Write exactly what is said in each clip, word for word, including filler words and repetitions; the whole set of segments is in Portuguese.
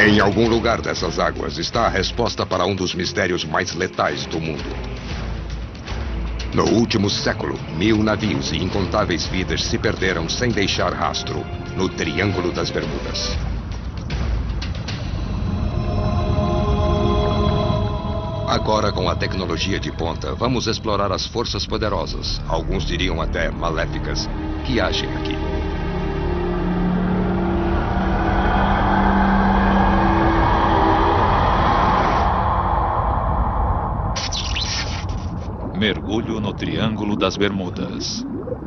Em algum lugar dessas águas está a resposta para um dos mistérios mais letais do mundo. No último século, mil navios e incontáveis vidas se perderam sem deixar rastro no Triângulo das Bermudas. Agora, com a tecnologia de ponta, vamos explorar as forças poderosas, alguns diriam até maléficas, que agem aqui. Mergulho no Triângulo das Bermudas.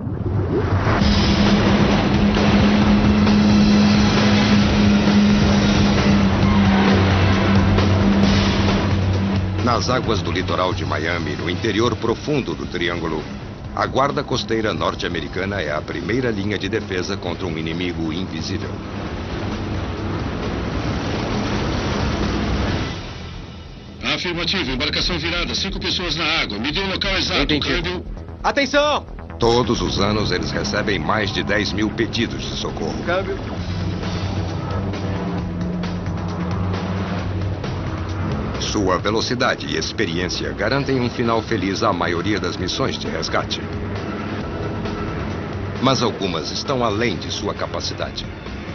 Nas águas do litoral de Miami, no interior profundo do Triângulo, a Guarda Costeira norte-americana é a primeira linha de defesa contra um inimigo invisível. Afirmativo, embarcação virada, cinco pessoas na água. Me dê o local exato, câmbio. Atenção! Todos os anos eles recebem mais de dez mil pedidos de socorro. Câmbio. Sua velocidade e experiência garantem um final feliz à maioria das missões de resgate. Mas algumas estão além de sua capacidade.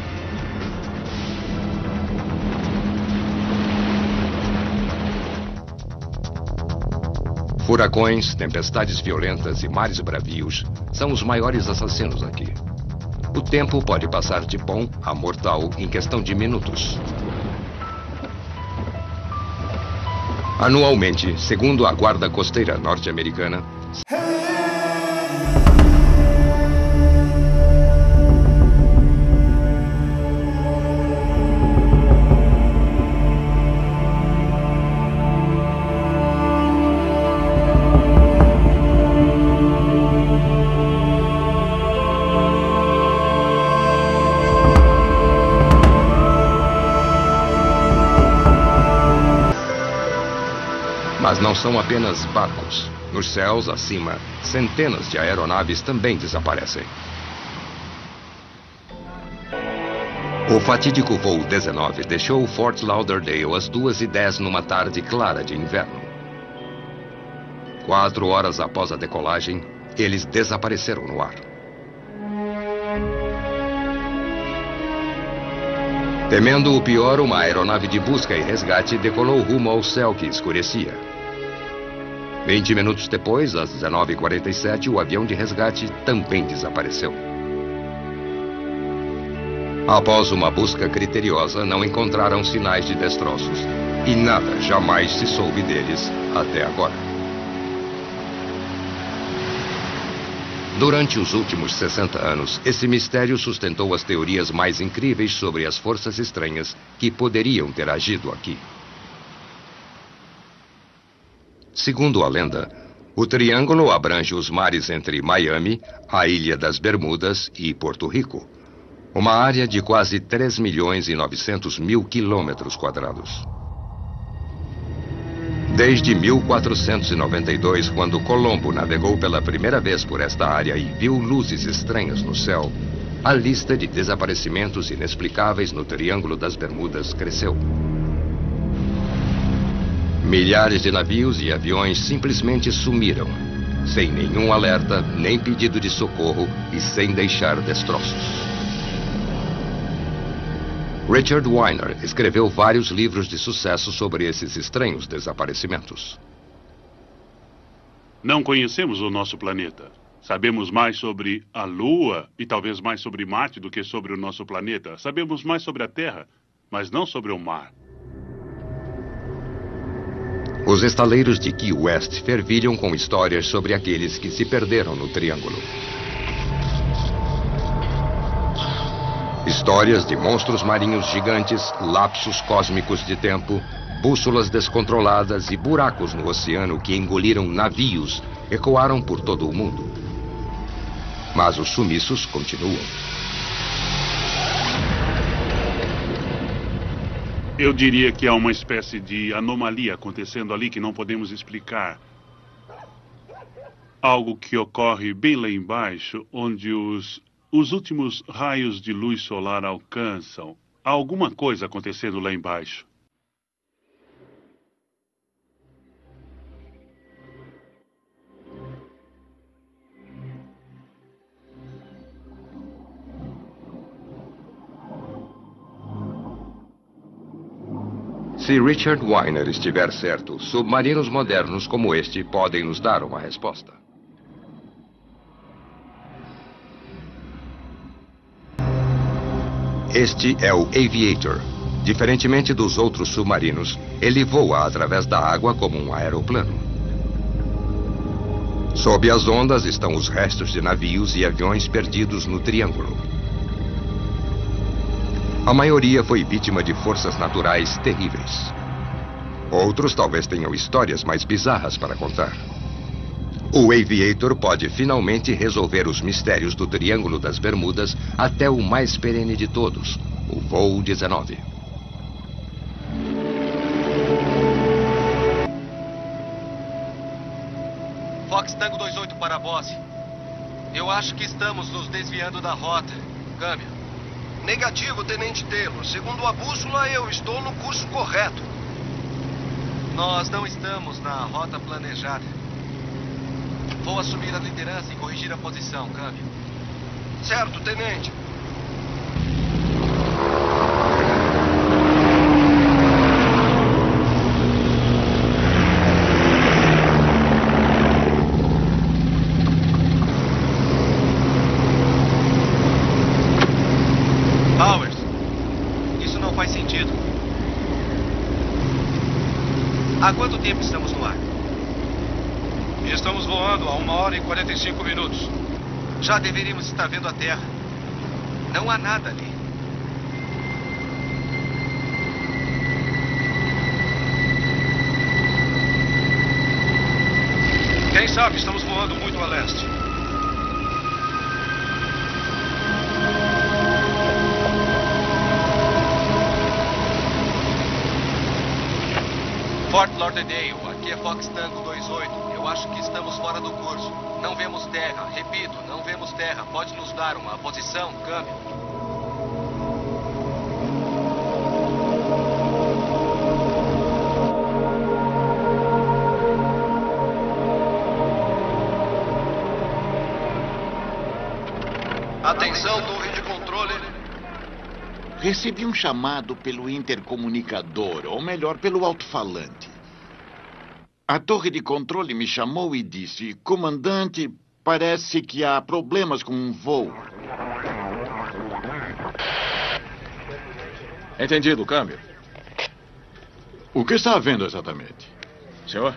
Furacões, tempestades violentas e mares bravios são os maiores assassinos aqui. O tempo pode passar de bom a mortal em questão de minutos. Anualmente, segundo a Guarda Costeira norte-americana, mas não são apenas barcos. Nos céus acima, centenas de aeronaves também desaparecem. O fatídico voo dezenove deixou Fort Lauderdale às duas e dez numa tarde clara de inverno. Quatro horas após a decolagem, eles desapareceram no ar. Temendo o pior, uma aeronave de busca e resgate decolou rumo ao céu que escurecia. Vinte minutos depois, às dezenove e quarenta e sete, o avião de resgate também desapareceu. Após uma busca criteriosa, não encontraram sinais de destroços. E nada jamais se soube deles até agora. Durante os últimos sessenta anos, esse mistério sustentou as teorias mais incríveis sobre as forças estranhas que poderiam ter agido aqui. Segundo a lenda, o Triângulo abrange os mares entre Miami, a Ilha das Bermudas e Porto Rico. Uma área de quase três milhões e novecentos mil quilômetros quadrados. Desde mil quatrocentos e noventa e dois, quando Colombo navegou pela primeira vez por esta área e viu luzes estranhas no céu, a lista de desaparecimentos inexplicáveis no Triângulo das Bermudas cresceu. Milhares de navios e aviões simplesmente sumiram, sem nenhum alerta, nem pedido de socorro e sem deixar destroços. Richard Weiner escreveu vários livros de sucesso sobre esses estranhos desaparecimentos. Não conhecemos o nosso planeta. Sabemos mais sobre a Lua e talvez mais sobre Marte do que sobre o nosso planeta. Sabemos mais sobre a Terra, mas não sobre o mar. Os estaleiros de Key West fervilham com histórias sobre aqueles que se perderam no Triângulo. Histórias de monstros marinhos gigantes, lapsos cósmicos de tempo, bússolas descontroladas e buracos no oceano que engoliram navios ecoaram por todo o mundo. Mas os sumiços continuam. Eu diria que há uma espécie de anomalia acontecendo ali que não podemos explicar. Algo que ocorre bem lá embaixo, onde os, os últimos raios de luz solar alcançam. Há alguma coisa acontecendo lá embaixo. Se Richard Weiner estiver certo, submarinos modernos como este podem nos dar uma resposta. Este é o Aviator. Diferentemente dos outros submarinos, ele voa através da água como um aeroplano. Sob as ondas estão os restos de navios e aviões perdidos no Triângulo. A maioria foi vítima de forças naturais terríveis. Outros talvez tenham histórias mais bizarras para contar. O Aviator pode finalmente resolver os mistérios do Triângulo das Bermudas até o mais perene de todos, o voo dezenove. Fox Tango dois oito para a Bosse. Eu acho que estamos nos desviando da rota. Câmbio. Negativo, Tenente Taylor. Segundo a bússola, eu estou no curso correto. Nós não estamos na rota planejada. Vou assumir a liderança e corrigir a posição, câmbio. Certo, Tenente. Powers, isso não faz sentido. Há quanto tempo estamos no ar? Estamos voando a uma hora e quarenta e cinco minutos. Já deveríamos estar vendo a Terra. Não há nada ali. Quem sabe estamos voando muito a leste. Fort Lauderdale, aqui é Fox Tango dois oito. Eu acho que estamos fora do curso. Não vemos terra. Repito, não vemos terra. Pode nos dar uma posição, câmbio. Atenção, torre de controle. Recebi um chamado pelo intercomunicador, ou melhor, pelo alto-falante. A torre de controle me chamou e disse: comandante, parece que há problemas com um voo. Entendido, câmbio. O que está havendo exatamente? Senhor?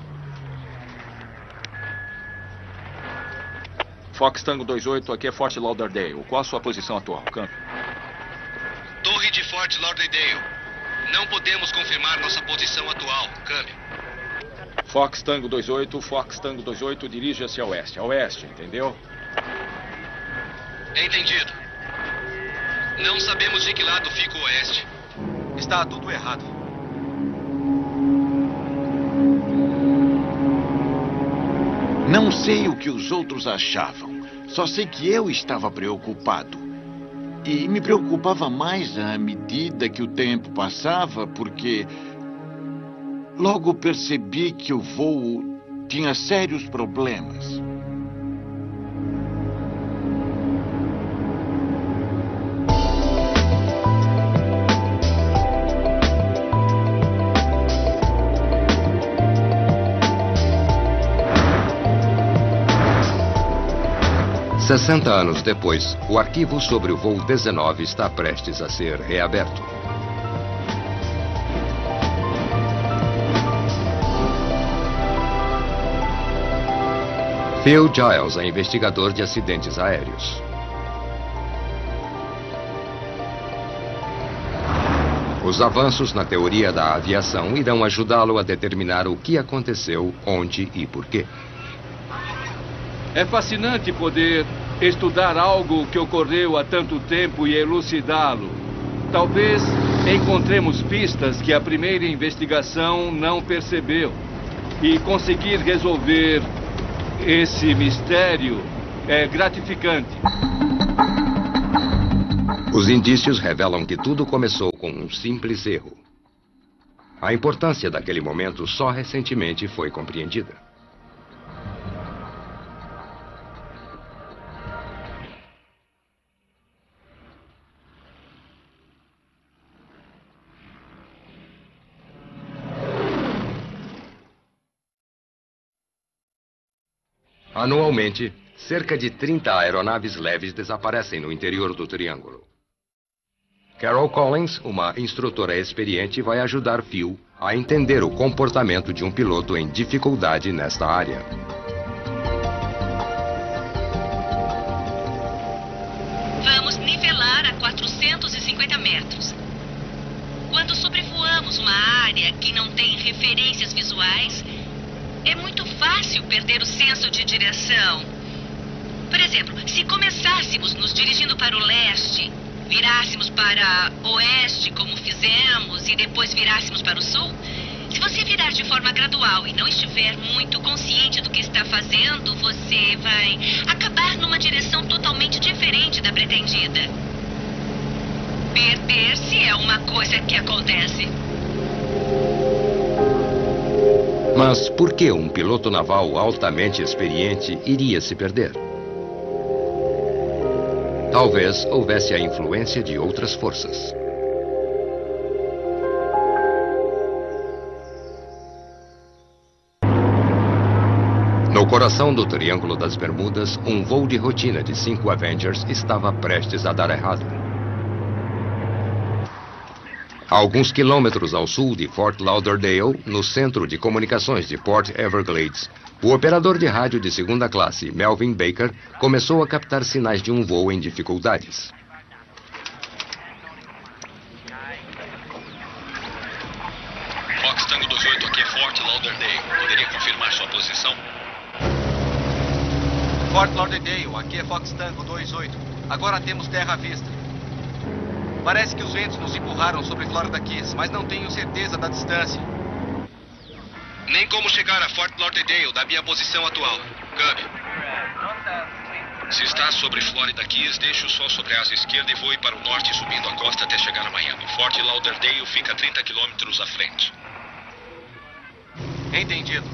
Fox Tango dois oito, aqui é Fort Lauderdale. Qual a sua posição atual, câmbio? Torre de Fort Lauderdale. Não podemos confirmar nossa posição atual, câmbio. Fox Tango dois oito, Fox Tango dois oito, dirige-se a oeste. A oeste, entendeu? Entendido. Não sabemos de que lado fica o oeste. Está tudo errado. Não sei o que os outros achavam. Só sei que eu estava preocupado. E me preocupava mais à medida que o tempo passava, porque logo percebi que o voo tinha sérios problemas. sessenta anos depois, o arquivo sobre o voo dezenove está prestes a ser reaberto. Phil Giles é investigador de acidentes aéreos. Os avanços na teoria da aviação irão ajudá-lo a determinar o que aconteceu, onde e por quê. É fascinante poder estudar algo que ocorreu há tanto tempo e elucidá-lo. Talvez encontremos pistas que a primeira investigação não percebeu. E conseguir resolver esse mistério é gratificante. Os indícios revelam que tudo começou com um simples erro. A importância daquele momento só recentemente foi compreendida. Anualmente, cerca de trinta aeronaves leves desaparecem no interior do Triângulo. Carol Collins, uma instrutora experiente, vai ajudar Phil a entender o comportamento de um piloto em dificuldade nesta área. Vamos nivelar a quatrocentos e cinquenta metros. Quando sobrevoamos uma área que não tem referências visuais, é muito fácil perder o senso de direção. Por exemplo, se começássemos nos dirigindo para o leste, virássemos para oeste, como fizemos, e depois virássemos para o sul, se você virar de forma gradual e não estiver muito consciente do que está fazendo, você vai acabar numa direção totalmente diferente da pretendida. Perder-se é uma coisa que acontece. Mas por que um piloto naval altamente experiente iria se perder? Talvez houvesse a influência de outras forças. No coração do Triângulo das Bermudas, um voo de rotina de cinco Avengers estava prestes a dar errado. A alguns quilômetros ao sul de Fort Lauderdale, no centro de comunicações de Port Everglades, o operador de rádio de segunda classe, Melvin Baker, começou a captar sinais de um voo em dificuldades. Fox Tango dois oito, aqui é Fort Lauderdale. Poderia confirmar sua posição? Fort Lauderdale, aqui é Fox Tango dois oito. Agora temos terra à vista. Parece que os ventos nos empurraram sobre Florida Keys, mas não tenho certeza da distância. Nem como chegar a Fort Lauderdale da minha posição atual. Câmbio. Se está sobre Florida Keys, deixe o sol sobre a asa esquerda e voe para o norte subindo a costa até chegar a Miami. Fort Lauderdale fica a trinta quilômetros à frente. Entendido.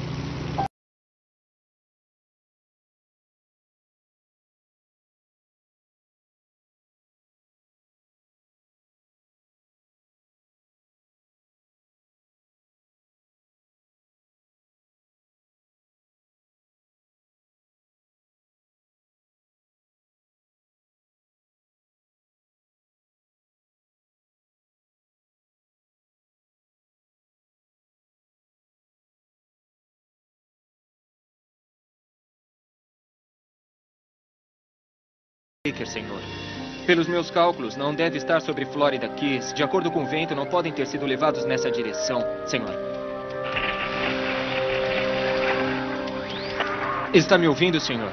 Senhor. Pelos meus cálculos, não deve estar sobre Florida Keys. De acordo com o vento, não podem ter sido levados nessa direção, senhor. Está me ouvindo, senhor?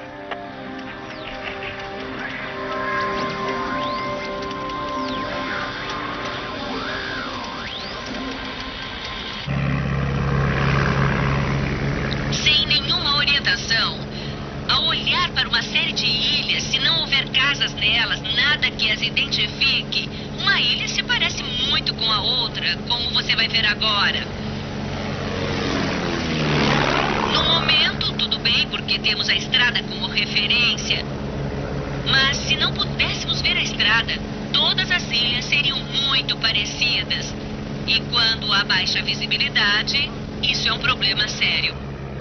Sem nenhuma orientação, ao olhar para uma série de ilhas, se não houver casas nelas, nada que as identifique, uma ilha se parece muito com a outra, como você vai ver agora. No momento, tudo bem, porque temos a estrada como referência. Mas se não pudéssemos ver a estrada, todas as ilhas seriam muito parecidas. E quando há baixa visibilidade, isso é um problema sério.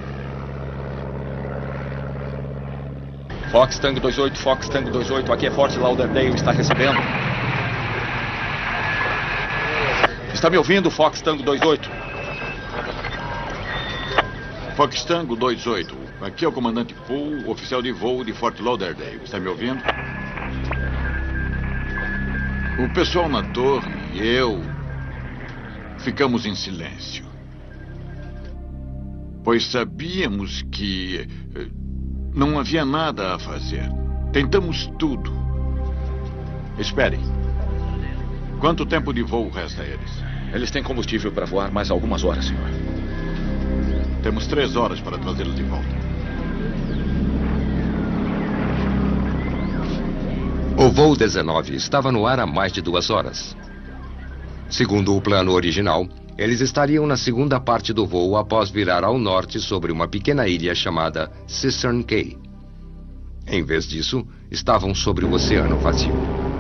Fox Tango dois oito, Fox Tango dois oito, aqui é Fort Lauderdale, está recebendo? Está me ouvindo, Fox Tango dois oito? Fox Tango dois oito, aqui é o comandante Poole, oficial de voo de Fort Lauderdale, está me ouvindo? O pessoal na torre e eu ficamos em silêncio, pois sabíamos que não havia nada a fazer. Tentamos tudo. Esperem. Quanto tempo de voo resta a eles? Eles têm combustível para voar mais algumas horas, senhor. Temos três horas para trazê-los de volta. O voo dezenove estava no ar há mais de duas horas. Segundo o plano original, eles estariam na segunda parte do voo após virar ao norte sobre uma pequena ilha chamada Cistern Cay. Em vez disso, estavam sobre o oceano vazio.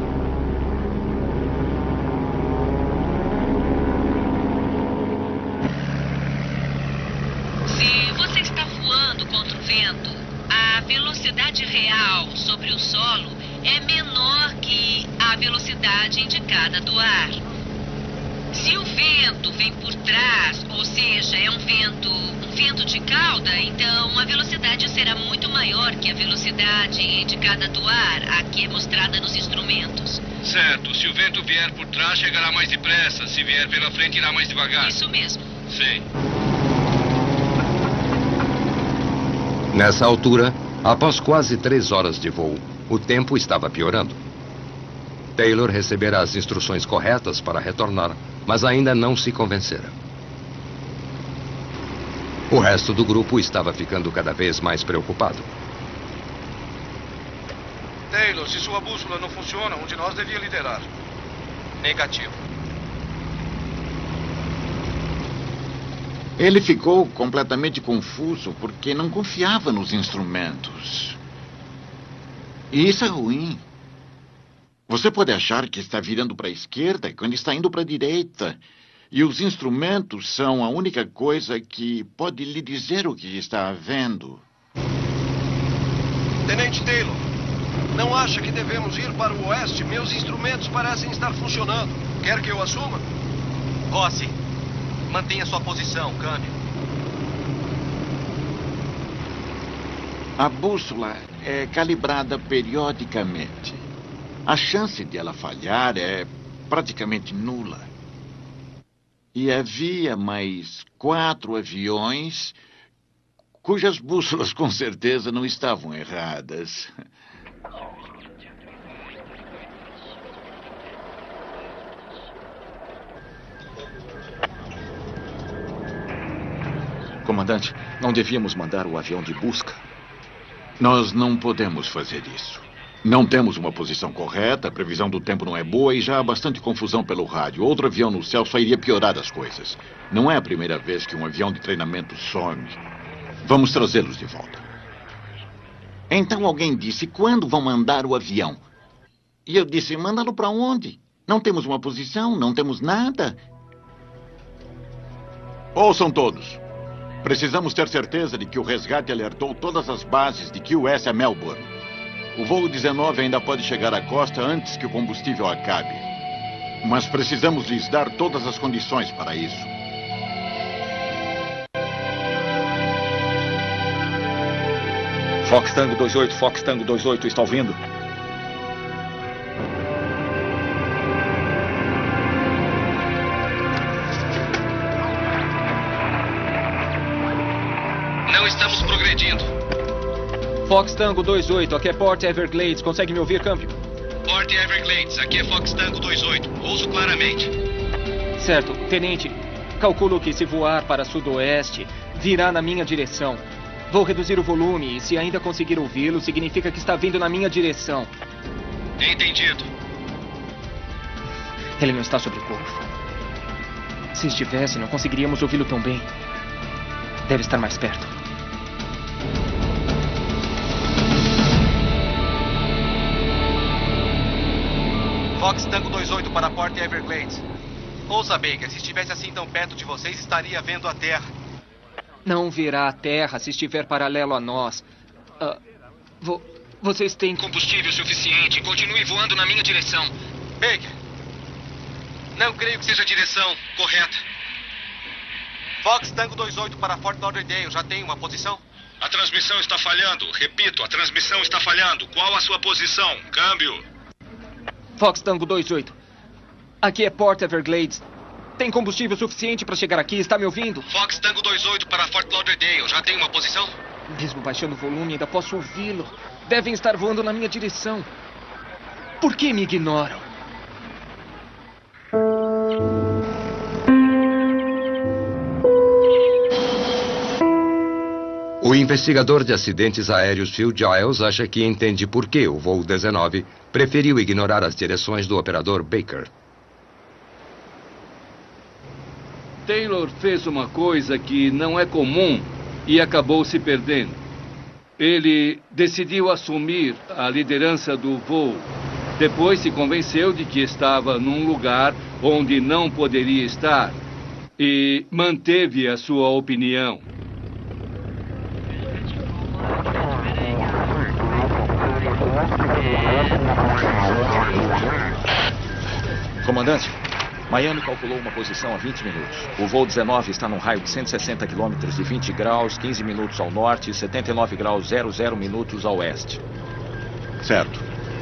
Se você está voando contra o vento, a velocidade real sobre o solo é menor que a velocidade indicada do ar. Se o vento vem por trás, ou seja, é um vento, um vento de cauda, então a velocidade será muito maior que a velocidade indicada do ar, a que é mostrada nos instrumentos. Certo. Se o vento vier por trás, chegará mais depressa. Se vier pela frente, irá mais devagar. Isso mesmo. Sim. Nessa altura, após quase três horas de voo, o tempo estava piorando. Taylor recebera as instruções corretas para retornar, mas ainda não se convencera. O resto do grupo estava ficando cada vez mais preocupado. Taylor, se sua bússola não funciona, um de nós devia liderar. Negativo. Ele ficou completamente confuso porque não confiava nos instrumentos. E isso é ruim. Você pode achar que está virando para a esquerda quando está indo para a direita. E os instrumentos são a única coisa que pode lhe dizer o que está havendo. Tenente Taylor, não acha que devemos ir para o oeste? Meus instrumentos parecem estar funcionando. Quer que eu assuma? Rossi, mantenha sua posição, câmbio. A bússola é calibrada periodicamente. A chance de ela falhar é praticamente nula. E havia mais quatro aviões cujas bússolas com certeza não estavam erradas. Comandante, não devíamos mandar o avião de busca? Nós não podemos fazer isso. Não temos uma posição correta, a previsão do tempo não é boa e já há bastante confusão pelo rádio. Outro avião no céu só iria piorar as coisas. Não é a primeira vez que um avião de treinamento some. Vamos trazê-los de volta. Então alguém disse, quando vão mandar o avião? E eu disse, mandá-lo para onde? Não temos uma posição, não temos nada. Ouçam todos. Precisamos ter certeza de que o resgate alertou todas as bases de Key West a Melbourne. O voo dezenove ainda pode chegar à costa antes que o combustível acabe. Mas precisamos lhes dar todas as condições para isso. Fox Tango dois oito, Fox Tango dois oito, está ouvindo? Não estamos progredindo. Fox Tango dois oito, aqui é Port Everglades. Consegue me ouvir, câmbio? Port Everglades, aqui é Fox Tango dois oito. Ouço claramente. Certo. Tenente, calculo que se voar para sudoeste, virá na minha direção. Vou reduzir o volume e se ainda conseguir ouvi-lo, significa que está vindo na minha direção. Entendido. Ele não está sobre o corpo. Se estivesse, não conseguiríamos ouvi-lo tão bem. Deve estar mais perto. Fox Tango dois oito para Port Everglades. Ouça, Baker, se estivesse assim tão perto de vocês, estaria vendo a Terra. Não virá a Terra se estiver paralelo a nós. Uh, vo vocês têm combustível suficiente. Continue voando na minha direção. Baker, não creio que seja a direção correta. Fox Tango dois oito para Fort Lauderdale. Já tem uma posição? A transmissão está falhando. Repito, a transmissão está falhando. Qual a sua posição? Câmbio. Fox Tango dois oito. Aqui é Port Everglades. Tem combustível suficiente para chegar aqui? Está me ouvindo? Fox Tango dois oito para Fort Lauderdale. Já tem uma posição? Mesmo baixando o volume, ainda posso ouvi-lo. Devem estar voando na minha direção. Por que me ignoram? O O investigador de acidentes aéreos Phil Giles acha que entende por que o voo dezenove preferiu ignorar as direções do operador Baker. Taylor fez uma coisa que não é comum e acabou se perdendo. Ele decidiu assumir a liderança do voo. Depois se convenceu de que estava num lugar onde não poderia estar e manteve a sua opinião. Comandante, Miami calculou uma posição a vinte minutos. O voo dezenove está num raio de cento e sessenta quilômetros de vinte graus, quinze minutos ao norte e setenta e nove graus zero zero minutos ao oeste. Certo.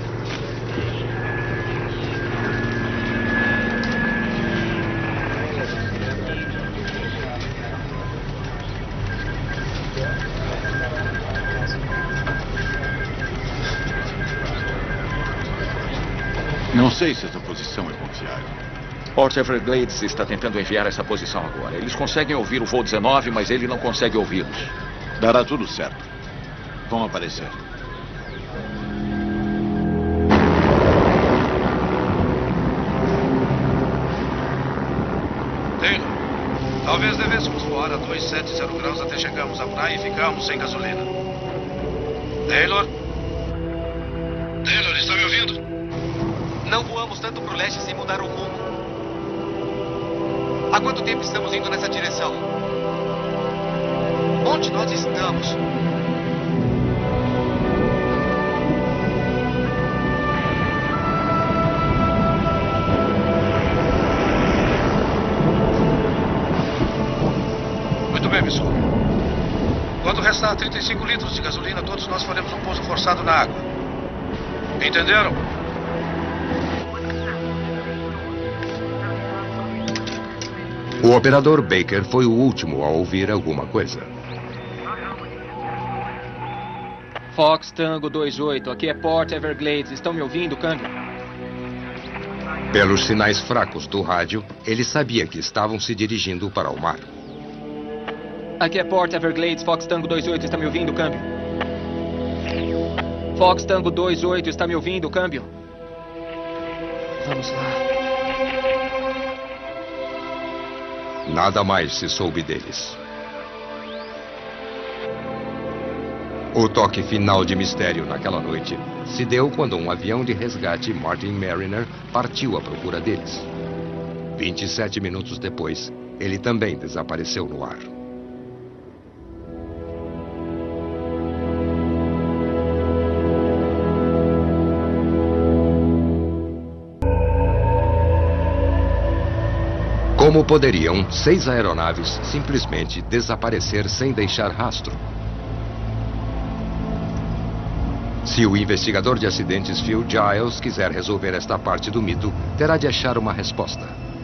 Não sei se essa posição é confiável. Port Everglades está tentando enviar essa posição agora. Eles conseguem ouvir o voo dezenove, mas ele não consegue ouvi-los. Dará tudo certo. Vão aparecer. Taylor, talvez devêssemos voar a duzentos e setenta graus até chegarmos à praia e ficarmos sem gasolina. Taylor? Taylor, está me ouvindo? Não voamos tanto para o leste sem mudar o rumo. Há quanto tempo estamos indo nessa direção? Onde nós estamos? Muito bem, pessoal. Quando restar trinta e cinco litros de gasolina, todos nós faremos um pouso forçado na água. Entenderam? O operador Baker foi o último a ouvir alguma coisa. Fox Tango dois oito, aqui é Port Everglades. Estão me ouvindo, câmbio? Pelos sinais fracos do rádio, ele sabia que estavam se dirigindo para o mar. Aqui é Port Everglades, Fox Tango dois oito, está me ouvindo, câmbio? Fox Tango dois oito, está me ouvindo, câmbio? Vamos lá. Nada mais se soube deles. O toque final de mistério naquela noite se deu quando um avião de resgate Martin Mariner partiu à procura deles. vinte e sete minutos depois, ele também desapareceu no ar. Como poderiam seis aeronaves simplesmente desaparecer sem deixar rastro? Se o investigador de acidentes Phil Giles quiser resolver esta parte do mito, terá de achar uma resposta.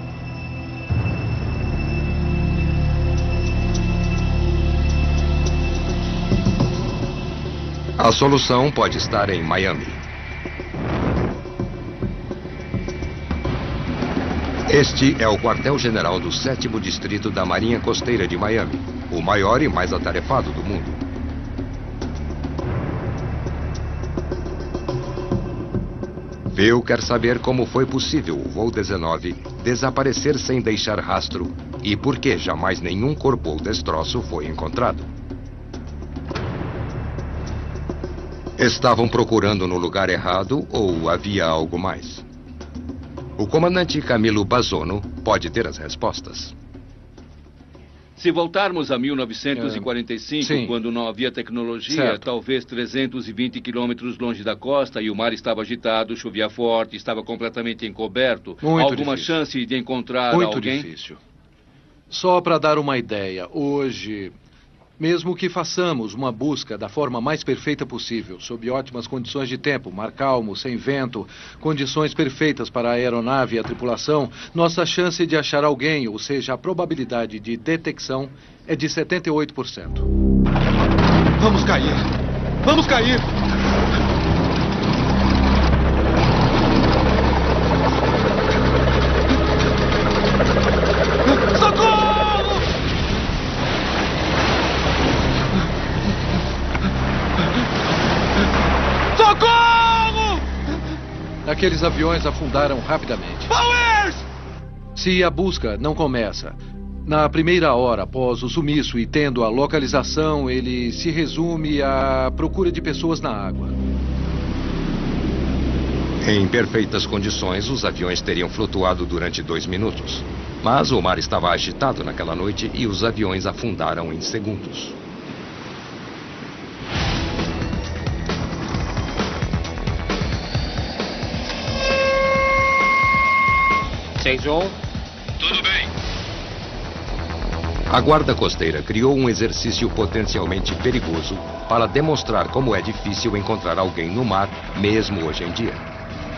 A solução pode estar em Miami. Este é o quartel-general do sétimo Distrito da Marinha Costeira de Miami, o maior e mais atarefado do mundo. Phil quer saber como foi possível o voo dezenove desaparecer sem deixar rastro e por que jamais nenhum corpo ou destroço foi encontrado. Estavam procurando no lugar errado ou havia algo mais? O comandante Camilo Bazzono pode ter as respostas. Se voltarmos a mil novecentos e quarenta e cinco, Sim. quando não havia tecnologia, Certo. talvez trezentos e vinte quilômetros longe da costa e o mar estava agitado, chovia forte, estava completamente encoberto, Muito alguma difícil. chance de encontrar Muito alguém? difícil. Só para dar uma ideia, hoje, mesmo que façamos uma busca da forma mais perfeita possível, sob ótimas condições de tempo, mar calmo, sem vento, condições perfeitas para a aeronave e a tripulação, nossa chance de achar alguém, ou seja, a probabilidade de detecção, é de setenta e oito por cento. Vamos cair! Vamos cair! aqueles aviões afundaram rapidamente. Powers! Se a busca não começa na primeira hora após o sumiço e tendo a localização, ele se resume à procura de pessoas na água. Em perfeitas condições, os aviões teriam flutuado durante dois minutos. Mas o mar estava agitado naquela noite e os aviões afundaram em segundos. seis um. Tudo bem. A guarda costeira criou um exercício potencialmente perigoso para demonstrar como é difícil encontrar alguém no mar, mesmo hoje em dia.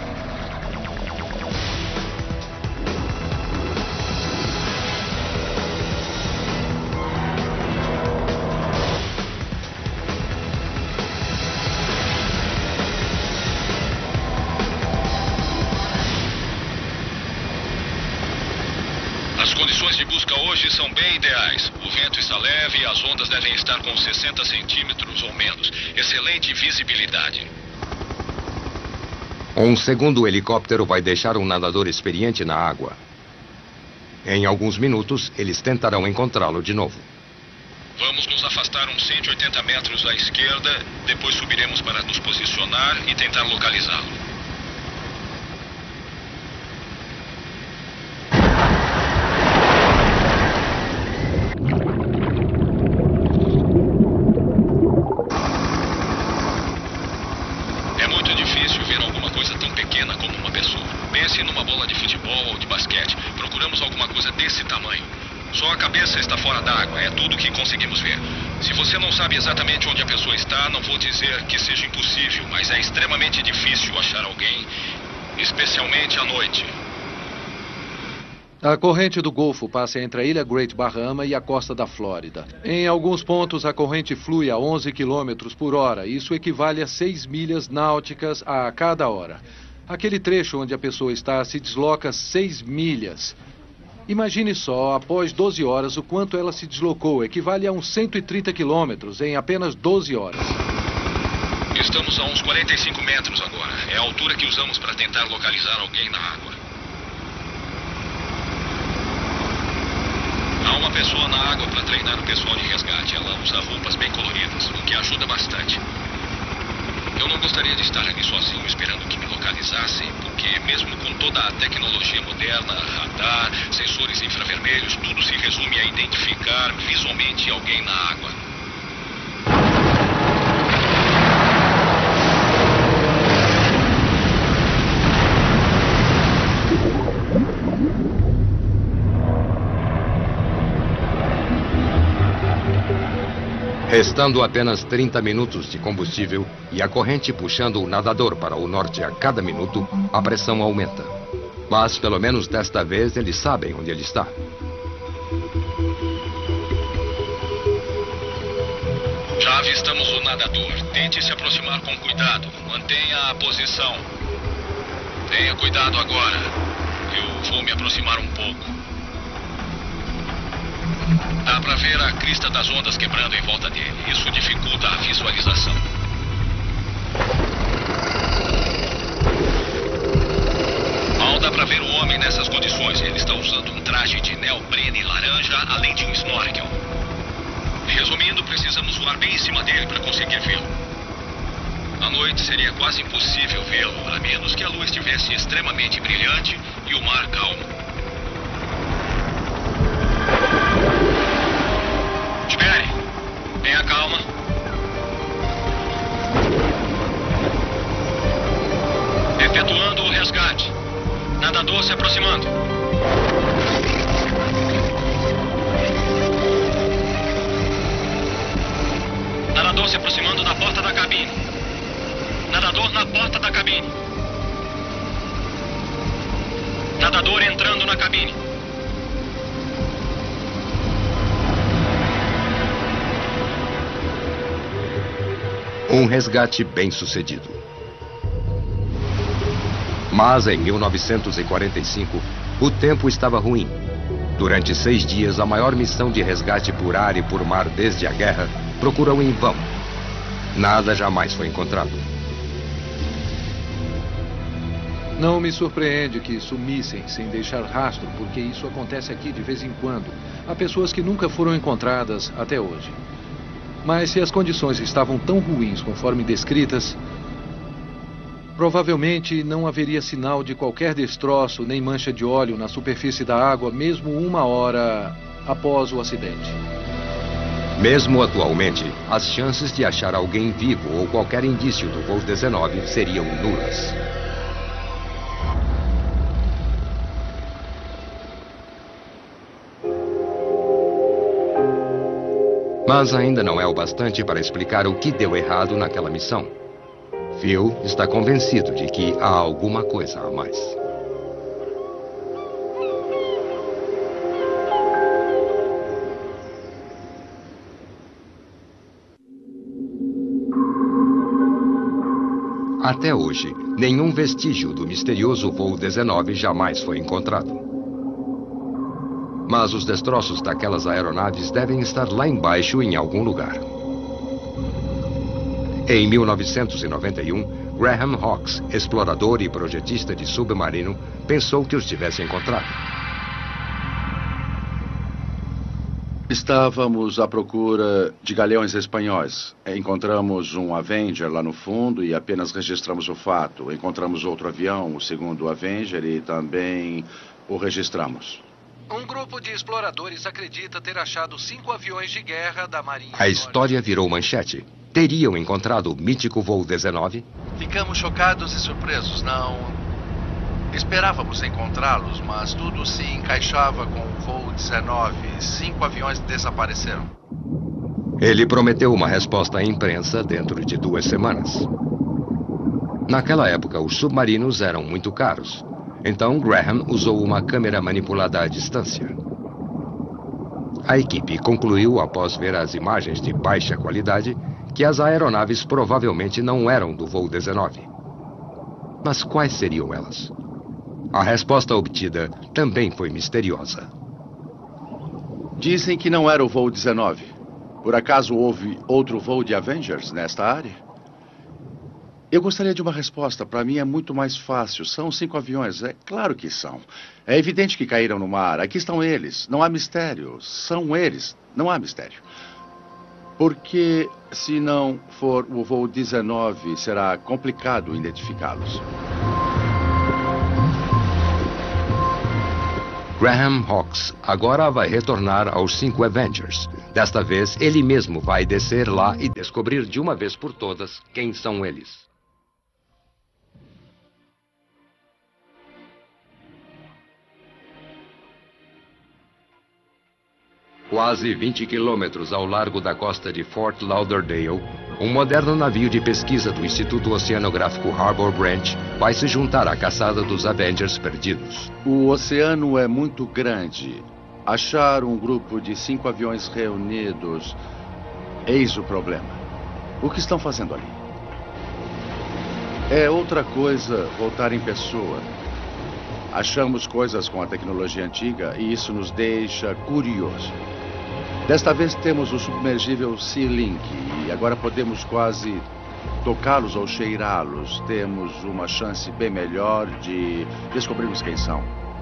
As condições de busca hoje são bem ideais. O vento está leve e as ondas devem estar com sessenta centímetros ou menos. Excelente visibilidade. Um segundo helicóptero vai deixar um nadador experiente na água. Em alguns minutos, eles tentarão encontrá-lo de novo. Vamos nos afastar uns cento e oitenta metros à esquerda, depois subiremos para nos posicionar e tentar localizá-lo. Pense numa bola de futebol ou de basquete. Procuramos alguma coisa desse tamanho. Só a cabeça está fora d'água, é tudo que conseguimos ver. Se você não sabe exatamente onde a pessoa está, não vou dizer que seja impossível, mas é extremamente difícil achar alguém, especialmente à noite. A corrente do Golfo passa entre a ilha Great Bahama e a costa da Flórida. Em alguns pontos, a corrente flui a onze quilômetros por hora. Isso equivale a seis milhas náuticas a cada hora. Aquele trecho onde a pessoa está se desloca seis milhas. Imagine só, após doze horas, o quanto ela se deslocou. Equivale a uns cento e trinta quilômetros em apenas doze horas. Estamos a uns quarenta e cinco metros agora. É a altura que usamos para tentar localizar alguém na água. Há uma pessoa na água para treinar o pessoal de resgate. Ela usa roupas bem coloridas, o que ajuda bastante. Eu não gostaria de estar ali sozinho esperando que me localizassem, porque mesmo com toda a tecnologia moderna, radar, sensores infravermelhos, tudo se resume a identificar visualmente alguém na água. Restando apenas trinta minutos de combustível e a corrente puxando o nadador para o norte a cada minuto, a pressão aumenta. Mas, pelo menos desta vez, eles sabem onde ele está. Já avistamos o nadador. Tente se aproximar com cuidado. Mantenha a posição. Tenha cuidado agora. Eu vou me aproximar um pouco. Dá pra ver a crista das ondas quebrando em volta dele. Isso dificulta a visualização. Mal dá pra ver o homem nessas condições. Ele está usando um traje de neoprene laranja, além de um snorkel. Resumindo, precisamos voar bem em cima dele para conseguir vê-lo. À noite seria quase impossível vê-lo, a menos que a lua estivesse extremamente brilhante e o mar calmo. Espere. Tenha calma. Efetuando o resgate. Nadador se aproximando. Nadador se aproximando da porta da cabine. Nadador na porta da cabine. Nadador entrando na cabine. Um resgate bem sucedido. Mas em mil novecentos e quarenta e cinco, o tempo estava ruim. Durante seis dias, a maior missão de resgate por ar e por mar desde a guerra procurou em vão. Nada jamais foi encontrado. Não me surpreende que sumissem sem deixar rastro, porque isso acontece aqui de vez em quando. Há pessoas que nunca foram encontradas até hoje. Mas se as condições estavam tão ruins conforme descritas, provavelmente não haveria sinal de qualquer destroço nem mancha de óleo na superfície da água, mesmo uma hora após o acidente. Mesmo atualmente, as chances de achar alguém vivo ou qualquer indício do voo dezenove seriam nulas. Mas ainda não é o bastante para explicar o que deu errado naquela missão. Phil está convencido de que há alguma coisa a mais. Até hoje, nenhum vestígio do misterioso voo dezenove jamais foi encontrado. Mas os destroços daquelas aeronaves devem estar lá embaixo em algum lugar. Em mil novecentos e noventa e um, Graham Hawkes, explorador e projetista de submarino, pensou que os tivesse encontrado. Estávamos à procura de galeões espanhóis. Encontramos um Avenger lá no fundo e apenas registramos o fato. Encontramos outro avião, o segundo Avenger, e também o registramos. Um grupo de exploradores acredita ter achado cinco aviões de guerra da Marinha. A história virou manchete. Teriam encontrado o mítico voo dezenove? Ficamos chocados e surpresos. Não esperávamos encontrá-los, mas tudo se encaixava com o voo dezenove. Cinco aviões desapareceram. Ele prometeu uma resposta à imprensa dentro de duas semanas. Naquela época, os submarinos eram muito caros. Então, Graham usou uma câmera manipulada à distância. A equipe concluiu, após ver as imagens de baixa qualidade, que as aeronaves provavelmente não eram do voo dezenove. Mas quais seriam elas? A resposta obtida também foi misteriosa. Dizem que não era o voo dezenove. Por acaso houve outro voo de Avengers nesta área? Eu gostaria de uma resposta. Para mim é muito mais fácil. São cinco aviões. É claro que são. É evidente que caíram no mar. Aqui estão eles. Não há mistério. São eles. Não há mistério. Porque se não for o voo dezenove, será complicado identificá-los. Graham Hawkes agora vai retornar aos cinco Avengers. Desta vez, ele mesmo vai descer lá e descobrir de uma vez por todas quem são eles. Quase vinte quilômetros ao largo da costa de Fort Lauderdale, um moderno navio de pesquisa do Instituto Oceanográfico Harbor Branch vai se juntar à caçada dos Avengers perdidos. O oceano é muito grande. Achar um grupo de cinco aviões reunidos, eis o problema. O que estão fazendo ali? É outra coisa voltar em pessoa. Achamos coisas com a tecnologia antiga e isso nos deixa curioso. Desta vez temos o submergível Sea-Link e agora podemos quase tocá-los ou cheirá-los. Temos uma chance bem melhor de descobrirmos quem são.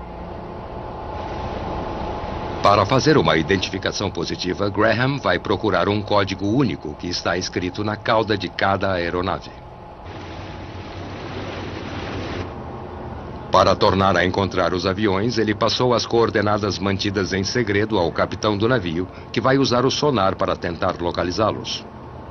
Para fazer uma identificação positiva, Graham vai procurar um código único que está escrito na cauda de cada aeronave. Para tornar a encontrar os aviões, ele passou as coordenadas mantidas em segredo ao capitão do navio, que vai usar o sonar para tentar localizá-los.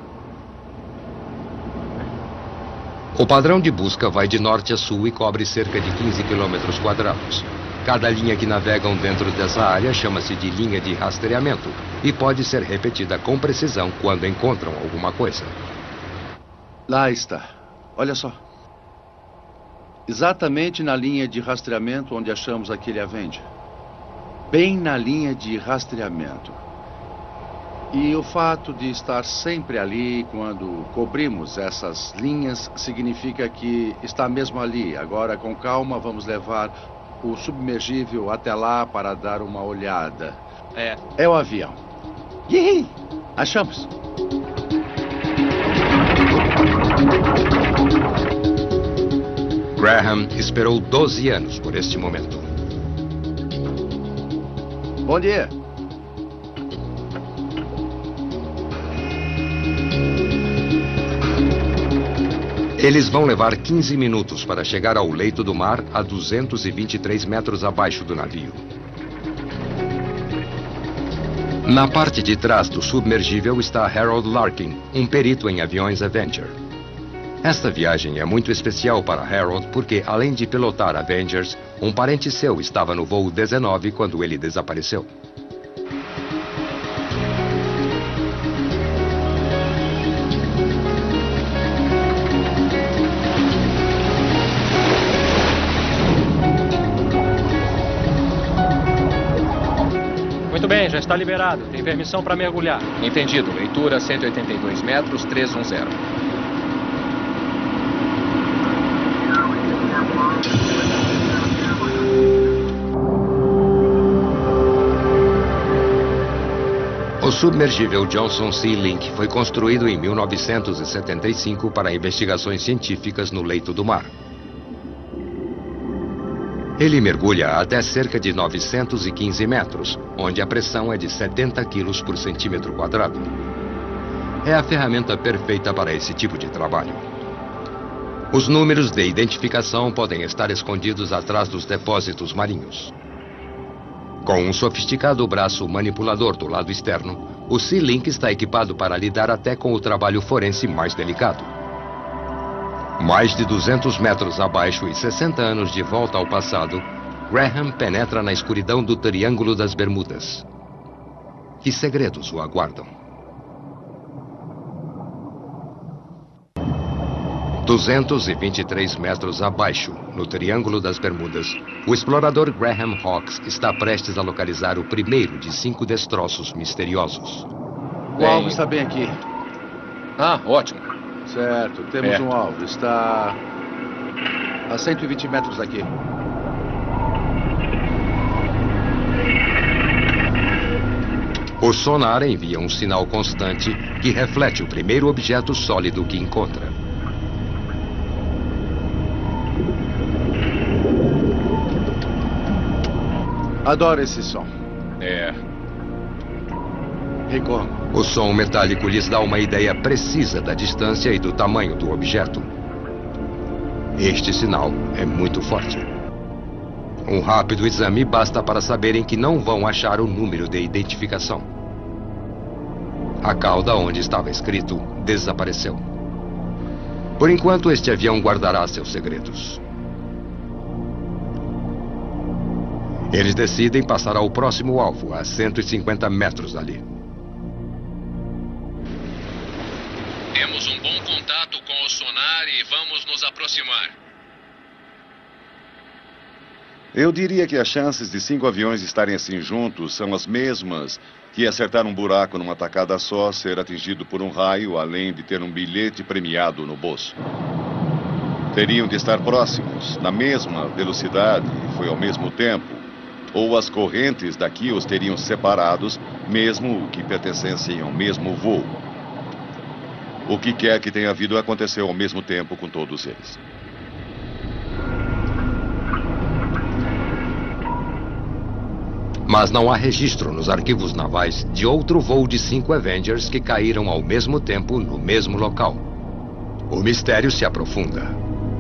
O padrão de busca vai de norte a sul e cobre cerca de quinze quilômetros quadrados. Cada linha que navegam dentro dessa área chama-se de linha de rastreamento e pode ser repetida com precisão quando encontram alguma coisa. Lá está. Olha só. Exatamente na linha de rastreamento onde achamos aquele Avenger. Bem na linha de rastreamento. E o fato de estar sempre ali quando cobrimos essas linhas significa que está mesmo ali. Agora, com calma, vamos levar o submergível até lá para dar uma olhada. É. É o avião. Yee! Achamos. Graham esperou doze anos por este momento. Bom dia. Eles vão levar quinze minutos para chegar ao leito do mar a duzentos e vinte e três metros abaixo do navio. Na parte de trás do submergível está Harold Larkin, um perito em aviões Avenger. Esta viagem é muito especial para Harold porque, além de pilotar Avengers, um parente seu estava no voo dezenove quando ele desapareceu. Muito bem, já está liberado. Tem permissão para mergulhar. Entendido. Leitura cento e oitenta e dois metros, trezentos e dez. O submergível Johnson Sea Link foi construído em mil novecentos e setenta e cinco para investigações científicas no leito do mar. Ele mergulha até cerca de novecentos e quinze metros, onde a pressão é de setenta quilos por centímetro quadrado. É a ferramenta perfeita para esse tipo de trabalho. Os números de identificação podem estar escondidos atrás dos depósitos marinhos. Com um sofisticado braço manipulador do lado externo, o Sea Link está equipado para lidar até com o trabalho forense mais delicado. Mais de duzentos metros abaixo e sessenta anos de volta ao passado, Graham penetra na escuridão do Triângulo das Bermudas. Que segredos o aguardam? duzentos e vinte e três metros abaixo, no Triângulo das Bermudas, o explorador Graham Hawks está prestes a localizar o primeiro de cinco destroços misteriosos. O alvo está bem aqui. Ah, ótimo. Certo, temos É. um alvo. Está a cento e vinte metros daqui. O sonar envia um sinal constante que reflete o primeiro objeto sólido que encontra. Adoro esse som. É. E como? O som metálico lhes dá uma ideia precisa da distância e do tamanho do objeto. Este sinal é muito forte. Um rápido exame basta para saberem que não vão achar o número de identificação. A cauda onde estava escrito desapareceu. Por enquanto, este avião guardará seus segredos. Eles decidem passar ao próximo alvo, a cento e cinquenta metros dali. Temos um bom contato com o sonar e vamos nos aproximar. Eu diria que as chances de cinco aviões estarem assim juntos são as mesmas que acertar um buraco numa tacada só, ser atingido por um raio, além de ter um bilhete premiado no bolso. Teriam de estar próximos, na mesma velocidade, e foi ao mesmo tempo, ou as correntes daqui os teriam separados, mesmo que pertencessem ao mesmo voo. O que quer que tenha havido aconteceu ao mesmo tempo com todos eles. Mas não há registro nos arquivos navais de outro voo de cinco Avengers que caíram ao mesmo tempo no mesmo local. O mistério se aprofunda.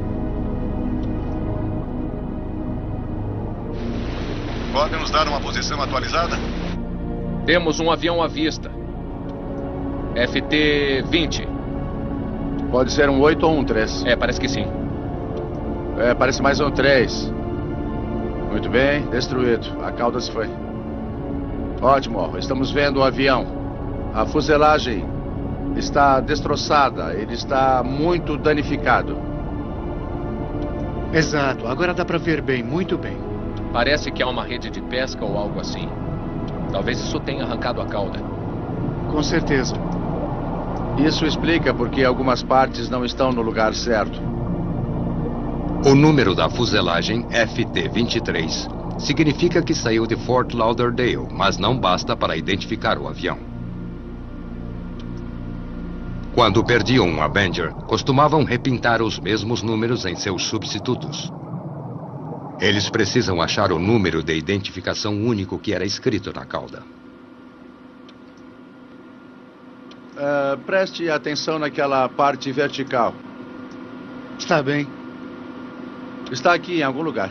Pode nos dar uma posição atualizada? Temos um avião à vista. F T vinte. Pode ser um oito ou um três. É, parece que sim. É, parece mais um três. Muito bem, destruído. A cauda se foi. Ótimo, estamos vendo o avião. A fuselagem está destroçada. Ele está muito danificado. Exato, agora dá para ver bem, muito bem. Parece que há uma rede de pesca ou algo assim. Talvez isso tenha arrancado a cauda. Com certeza. Isso explica porque algumas partes não estão no lugar certo. O número da fuselagem, F T vinte e três, significa que saiu de Fort Lauderdale, mas não basta para identificar o avião. Quando perdiam um Avenger, costumavam repintar os mesmos números em seus substitutos. Eles precisam achar o número de identificação único que era escrito na cauda. Uh, preste atenção naquela parte vertical. Está bem. Está aqui em algum lugar.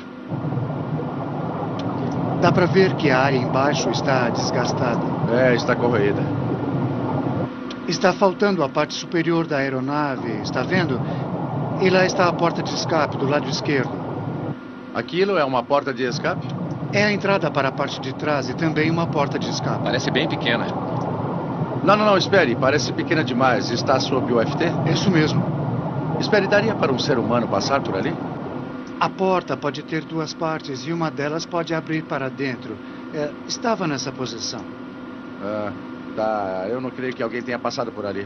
Dá para ver que a área embaixo está desgastada. É, está corroída. Está faltando a parte superior da aeronave, está vendo? E lá está a porta de escape do lado esquerdo. Aquilo é uma porta de escape? É a entrada para a parte de trás e também uma porta de escape. Parece bem pequena. Não, não, não, espere. Parece pequena demais. Está sob o F T? Isso mesmo. Espere, daria para um ser humano passar por ali? A porta pode ter duas partes e uma delas pode abrir para dentro. É, estava nessa posição. Ah, tá. Eu não creio que alguém tenha passado por ali.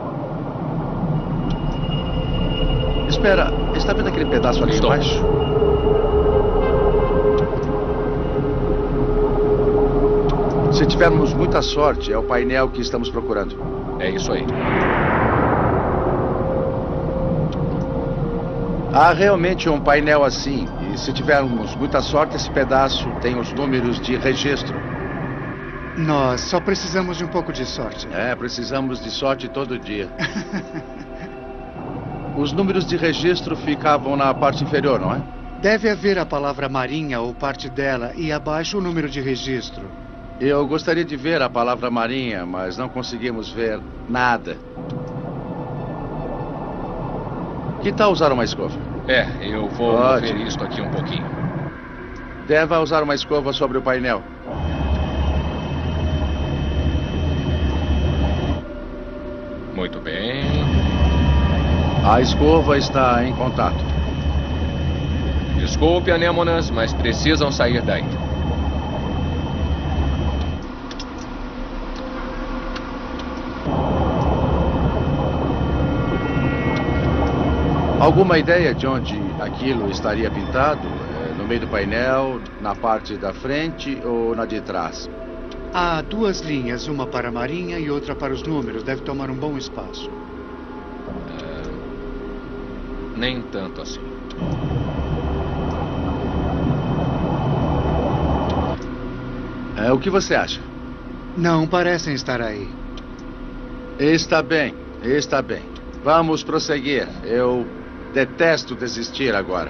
Espera, está vendo aquele pedaço ali Estou. embaixo? Se tivermos muita sorte, é o painel que estamos procurando. É isso aí. Há realmente um painel assim. E se tivermos muita sorte, esse pedaço tem os números de registro. Nós só precisamos de um pouco de sorte. É, precisamos de sorte todo dia. Os números de registro ficavam na parte inferior, não é? Deve haver a palavra marinha ou parte dela e abaixo o número de registro. Eu gostaria de ver a palavra marinha, mas não conseguimos ver nada. Que tal usar uma escova? É, eu vou Pode. mover isto aqui um pouquinho. Deve usar uma escova sobre o painel. Muito bem. A escova está em contato. Desculpe, anêmonas, mas precisam sair daí. Alguma ideia de onde aquilo estaria pintado? No meio do painel, na parte da frente ou na de trás? Há duas linhas, uma para a marinha e outra para os números. Deve tomar um bom espaço. É... Nem tanto assim. É, o que você acha? Não parecem estar aí. Está bem, está bem. Vamos prosseguir. Eu detesto desistir agora.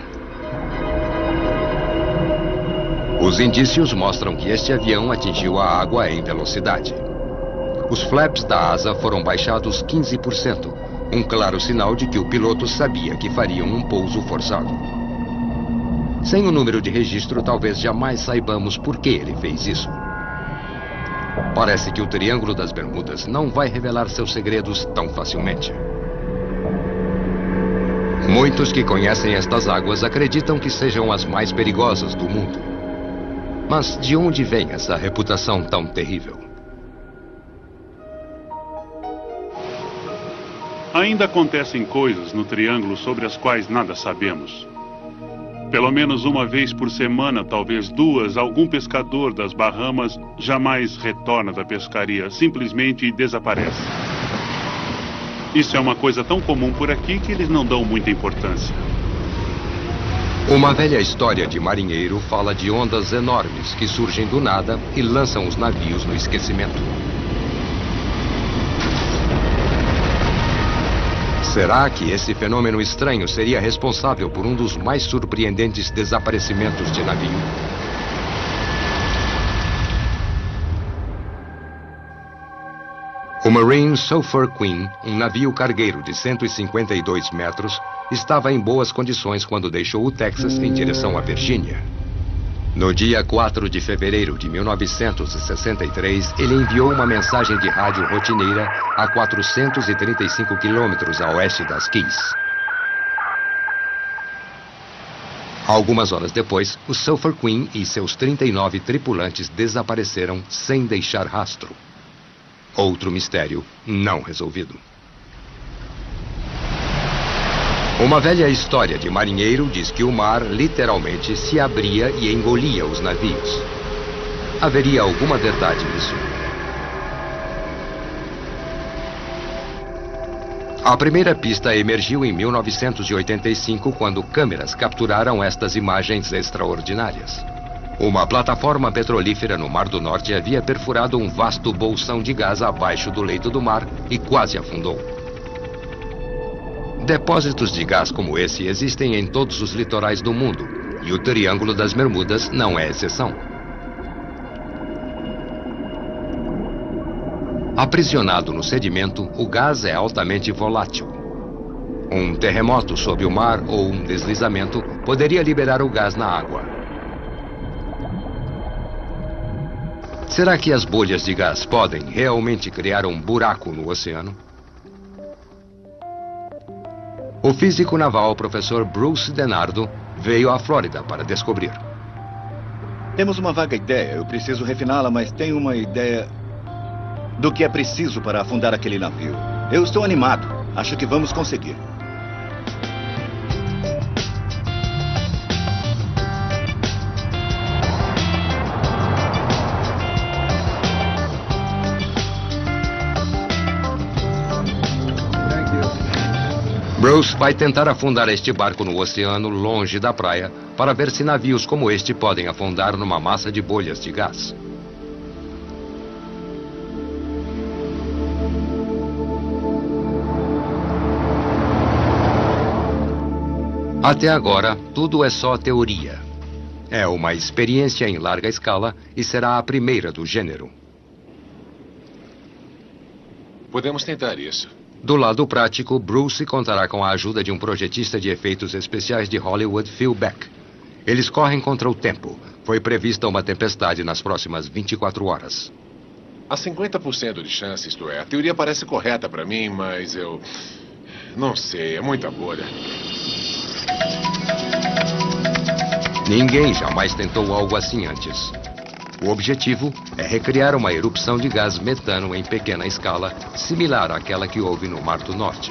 Os indícios mostram que este avião atingiu a água em velocidade. Os flaps da asa foram baixados quinze por cento, um claro sinal de que o piloto sabia que fariam um pouso forçado. Sem o número de registro, talvez jamais saibamos por que ele fez isso. Parece que o Triângulo das Bermudas não vai revelar seus segredos tão facilmente. Muitos que conhecem estas águas acreditam que sejam as mais perigosas do mundo. Mas de onde vem essa reputação tão terrível? Ainda acontecem coisas no Triângulo sobre as quais nada sabemos. Pelo menos uma vez por semana, talvez duas, algum pescador das Bahamas jamais retorna da pescaria, simplesmente desaparece. Isso é uma coisa tão comum por aqui que eles não dão muita importância. Uma velha história de marinheiro fala de ondas enormes que surgem do nada e lançam os navios no esquecimento. Será que esse fenômeno estranho seria responsável por um dos mais surpreendentes desaparecimentos de navio? O Marine Sulphur Queen, um navio cargueiro de cento e cinquenta e dois metros, estava em boas condições quando deixou o Texas em direção à Virgínia. No dia quatro de fevereiro de mil novecentos e sessenta e três, ele enviou uma mensagem de rádio rotineira a quatrocentos e trinta e cinco quilômetros a oeste das Keys. Algumas horas depois, o Sulphur Queen e seus trinta e nove tripulantes desapareceram sem deixar rastro. Outro mistério não resolvido. Uma velha história de marinheiro diz que o mar literalmente se abria e engolia os navios. Haveria alguma verdade nisso? A primeira pista emergiu em mil novecentos e oitenta e cinco, quando câmeras capturaram estas imagens extraordinárias. Uma plataforma petrolífera no Mar do Norte havia perfurado um vasto bolsão de gás abaixo do leito do mar e quase afundou. Depósitos de gás como esse existem em todos os litorais do mundo, e o Triângulo das Bermudas não é exceção. Aprisionado no sedimento, o gás é altamente volátil. Um terremoto sob o mar ou um deslizamento poderia liberar o gás na água. Será que as bolhas de gás podem realmente criar um buraco no oceano? O físico naval professor Bruce DeNardo veio à Flórida para descobrir. Temos uma vaga ideia, eu preciso refiná-la, mas tenho uma ideia do que é preciso para afundar aquele navio. Eu estou animado. Acho que vamos conseguir. Bruce vai tentar afundar este barco no oceano longe da praia para ver se navios como este podem afundar numa massa de bolhas de gás. Até agora, tudo é só teoria. É uma experiência em larga escala e será a primeira do gênero. Podemos tentar isso. Do lado prático, Bruce contará com a ajuda de um projetista de efeitos especiais de Hollywood, Phil Beck. Eles correm contra o tempo. Foi prevista uma tempestade nas próximas vinte e quatro horas. Há cinquenta por cento de chance, isto é. A teoria parece correta para mim, mas eu... não sei, é muita bolha. Ninguém jamais tentou algo assim antes. O objetivo é recriar uma erupção de gás metano em pequena escala, similar àquela que houve no Mar do Norte.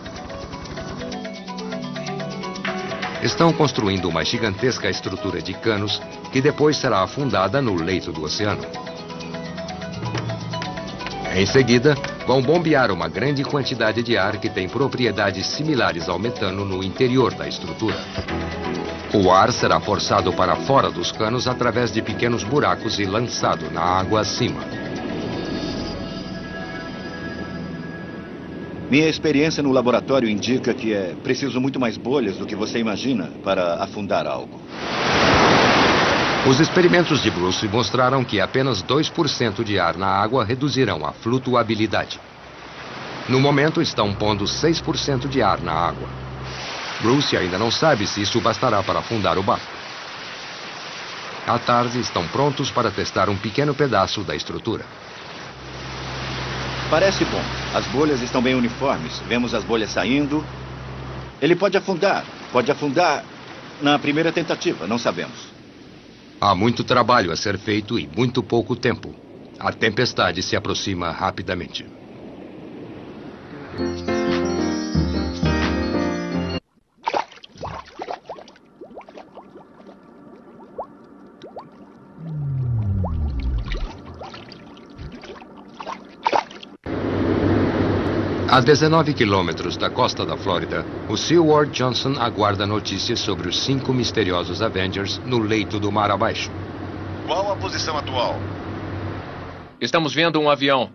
Estão construindo uma gigantesca estrutura de canos que depois será afundada no leito do oceano. Em seguida, vão bombear uma grande quantidade de ar que tem propriedades similares ao metano no interior da estrutura. O ar será forçado para fora dos canos através de pequenos buracos e lançado na água acima. Minha experiência no laboratório indica que é preciso muito mais bolhas do que você imagina para afundar algo. Os experimentos de Bruce mostraram que apenas dois por cento de ar na água reduzirão a flutuabilidade. No momento, estão pondo seis por cento de ar na água. Bruce ainda não sabe se isso bastará para afundar o barco. À tarde, estão prontos para testar um pequeno pedaço da estrutura. Parece bom. As bolhas estão bem uniformes. Vemos as bolhas saindo. Ele pode afundar. Pode afundar na primeira tentativa, não sabemos. Há muito trabalho a ser feito e muito pouco tempo. A tempestade se aproxima rapidamente. A dezenove quilômetros da costa da Flórida, o Seward Johnson aguarda notícias sobre os cinco misteriosos Avengers no leito do mar abaixo. Qual a posição atual? Estamos vendo um avião.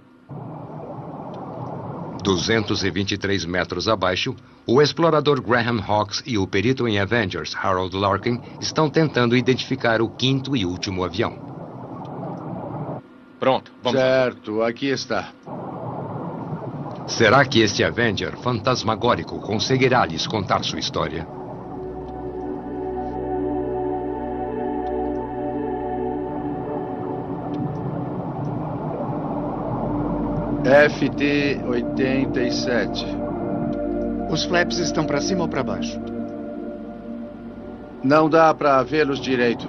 duzentos e vinte e três metros abaixo, o explorador Graham Hawkes e o perito em Avengers, Harold Larkin, estão tentando identificar o quinto e último avião. Pronto, vamos. Certo, aqui está. Será que este Avenger fantasmagórico conseguirá lhes contar sua história? F T oitenta e sete. Os flaps estão para cima ou para baixo? Não dá para vê-los direito.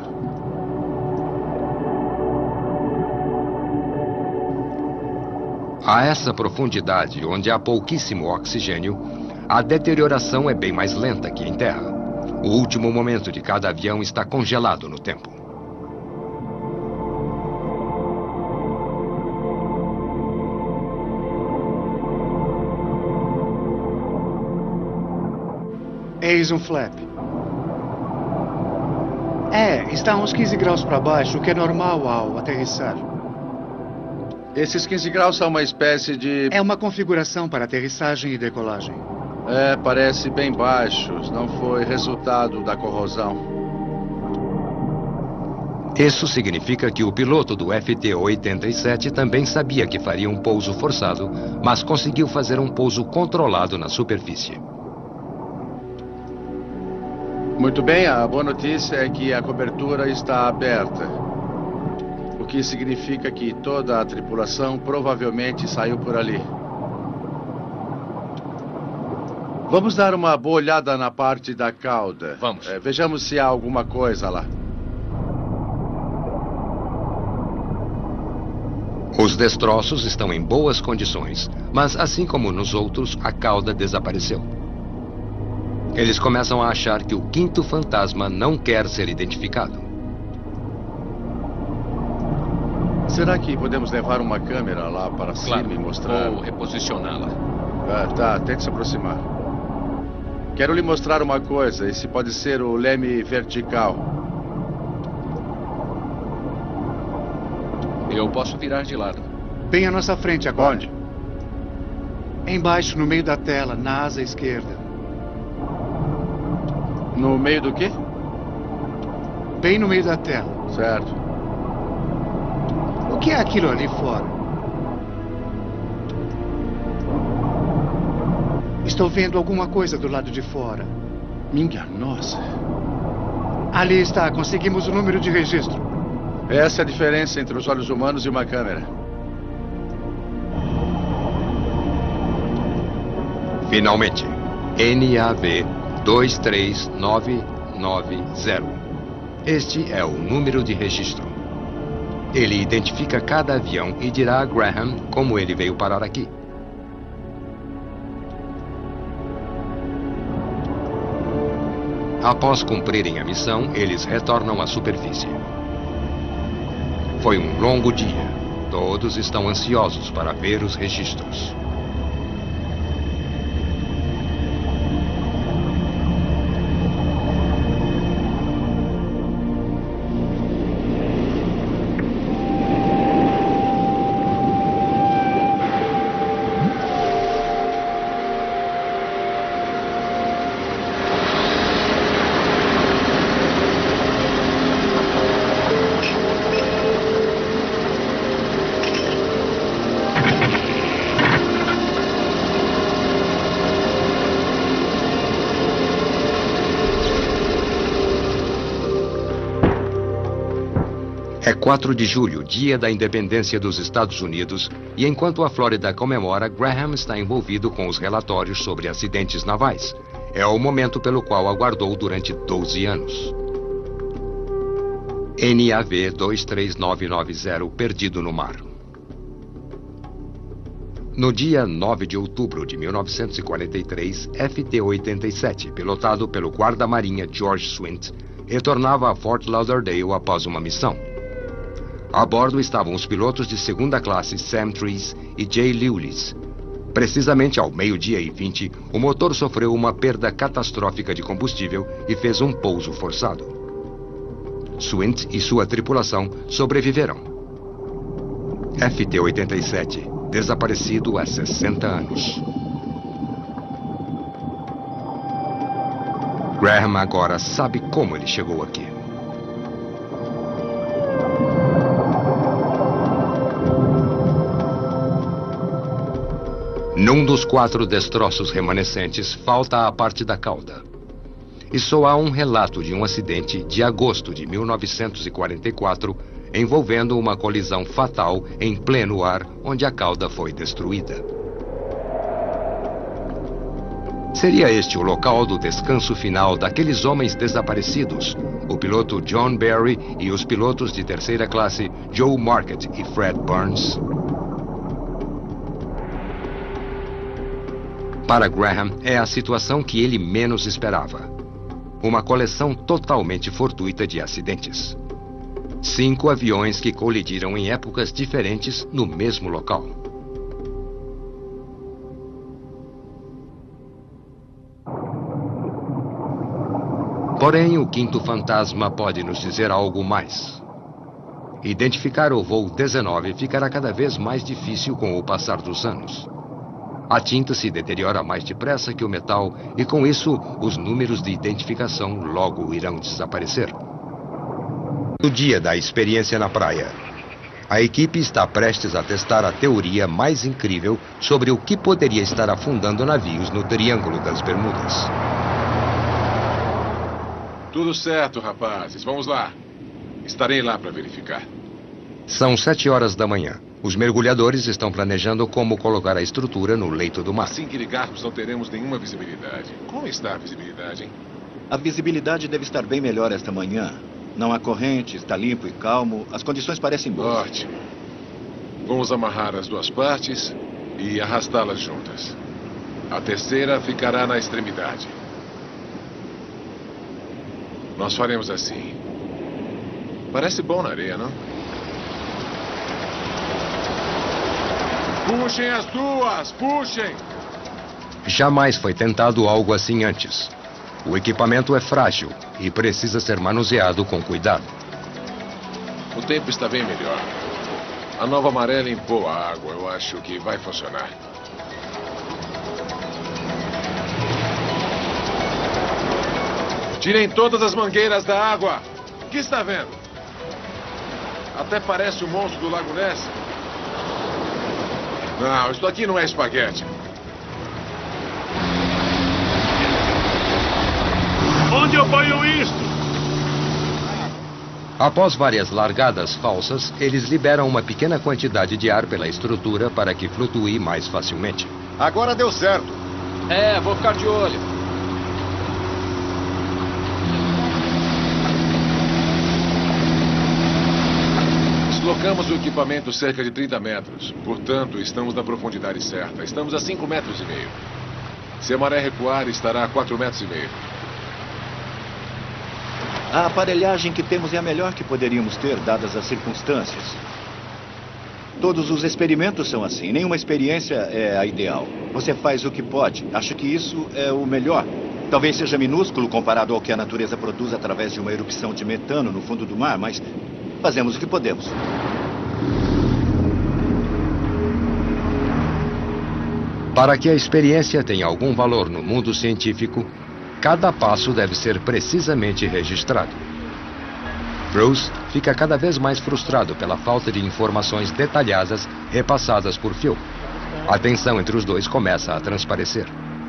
A essa profundidade, onde há pouquíssimo oxigênio, a deterioração é bem mais lenta que em terra. O último momento de cada avião está congelado no tempo. Eis um flap. É, está a uns quinze graus para baixo, o que é normal ao aterrissar. Esses quinze graus são uma espécie de... É uma configuração para aterrissagem e decolagem. É, parece bem baixo. Não foi resultado da corrosão. Isso significa que o piloto do F T oitenta e sete também sabia que faria um pouso forçado, mas conseguiu fazer um pouso controlado na superfície. Muito bem, a boa notícia é que a cobertura está aberta. O que significa que toda a tripulação provavelmente saiu por ali. Vamos dar uma boa olhada na parte da cauda. Vamos. É, vejamos se há alguma coisa lá. Os destroços estão em boas condições, mas assim como nos outros, a cauda desapareceu. Eles começam a achar que o quinto fantasma não quer ser identificado. Será que podemos levar uma câmera lá para Claro, cima e mostrar? ou reposicioná-la. Ah, tá, tente se aproximar. Quero lhe mostrar uma coisa. Esse pode ser o leme vertical. Eu posso virar de lado. Bem à nossa frente agora. Onde? Embaixo, no meio da tela, na asa esquerda. No meio do quê? Bem no meio da tela. Certo. O que é aquilo ali fora? Estou vendo alguma coisa do lado de fora. Minha nossa. Ali está, conseguimos o número de registro. Essa é a diferença entre os olhos humanos e uma câmera. Finalmente, N A V dois três nove nove zero. Este é o número de registro. Ele identifica cada avião e dirá a Graham como ele veio parar aqui. Após cumprirem a missão, eles retornam à superfície. Foi um longo dia. Todos estão ansiosos para ver os registros. É quatro de julho, dia da independência dos Estados Unidos, e enquanto a Flórida comemora, Graham está envolvido com os relatórios sobre acidentes navais. É o momento pelo qual aguardou durante doze anos. N A V dois três nove nove zero, perdido no mar. No dia nove de outubro de mil novecentos e quarenta e três, F T oitenta e sete, pilotado pelo guarda-marinha George Swint, retornava a Fort Lauderdale após uma missão. A bordo estavam os pilotos de segunda classe Sam Trees e Jay Lewis. Precisamente ao meio-dia e vinte, o motor sofreu uma perda catastrófica de combustível e fez um pouso forçado. Swint e sua tripulação sobreviveram. F T oitenta e sete, desaparecido há sessenta anos. Graham agora sabe como ele chegou aqui. Num dos quatro destroços remanescentes, falta a parte da cauda. E só há um relato de um acidente de agosto de mil novecentos e quarenta e quatro, envolvendo uma colisão fatal em pleno ar, onde a cauda foi destruída. Seria este o local do descanso final daqueles homens desaparecidos, o piloto John Barry e os pilotos de terceira classe Joe Market e Fred Burns? Para Graham, é a situação que ele menos esperava. Uma coleção totalmente fortuita de acidentes. Cinco aviões que colidiram em épocas diferentes no mesmo local. Porém, o quinto fantasma pode nos dizer algo mais. Identificar o voo dezenove ficará cada vez mais difícil com o passar dos anos. A tinta se deteriora mais depressa que o metal e, com isso, os números de identificação logo irão desaparecer. No dia da experiência na praia, a equipe está prestes a testar a teoria mais incrível sobre o que poderia estar afundando navios no Triângulo das Bermudas. Tudo certo, rapazes. Vamos lá. Estarei lá para verificar. São sete horas da manhã. Os mergulhadores estão planejando como colocar a estrutura no leito do mar. Assim que ligarmos, não teremos nenhuma visibilidade. Como está a visibilidade, hein? A visibilidade deve estar bem melhor esta manhã. Não há corrente, está limpo e calmo. As condições parecem boas. Ótimo. Vamos amarrar as duas partes e arrastá-las juntas. A terceira ficará na extremidade. Nós faremos assim. Parece bom na areia, não? Puxem as duas! Puxem! Jamais foi tentado algo assim antes. O equipamento é frágil e precisa ser manuseado com cuidado. O tempo está bem melhor. A nova maré limpou a água. Eu acho que vai funcionar. Tirem todas as mangueiras da água. O que está vendo? Até parece o monstro do Lago Ness. Não, isso aqui não é espaguete. Onde eu ponho isto? Após várias largadas falsas, eles liberam uma pequena quantidade de ar pela estrutura para que flutue mais facilmente. Agora deu certo. É, vou ficar de olho. Deslocamos o equipamento cerca de trinta metros. Portanto, estamos na profundidade certa. Estamos a cinco metros e meio. Se a maré recuar, estará a quatro metros e meio. A aparelhagem que temos é a melhor que poderíamos ter, dadas as circunstâncias. Todos os experimentos são assim. Nenhuma experiência é a ideal. Você faz o que pode. Acho que isso é o melhor. Talvez seja minúsculo comparado ao que a natureza produz através de uma erupção de metano no fundo do mar, mas fazemos o que podemos. Para que a experiência tenha algum valor no mundo científico, cada passo deve ser precisamente registrado. Bruce fica cada vez mais frustrado pela falta de informações detalhadas repassadas por Phil. A tensão entre os dois começa a transparecer.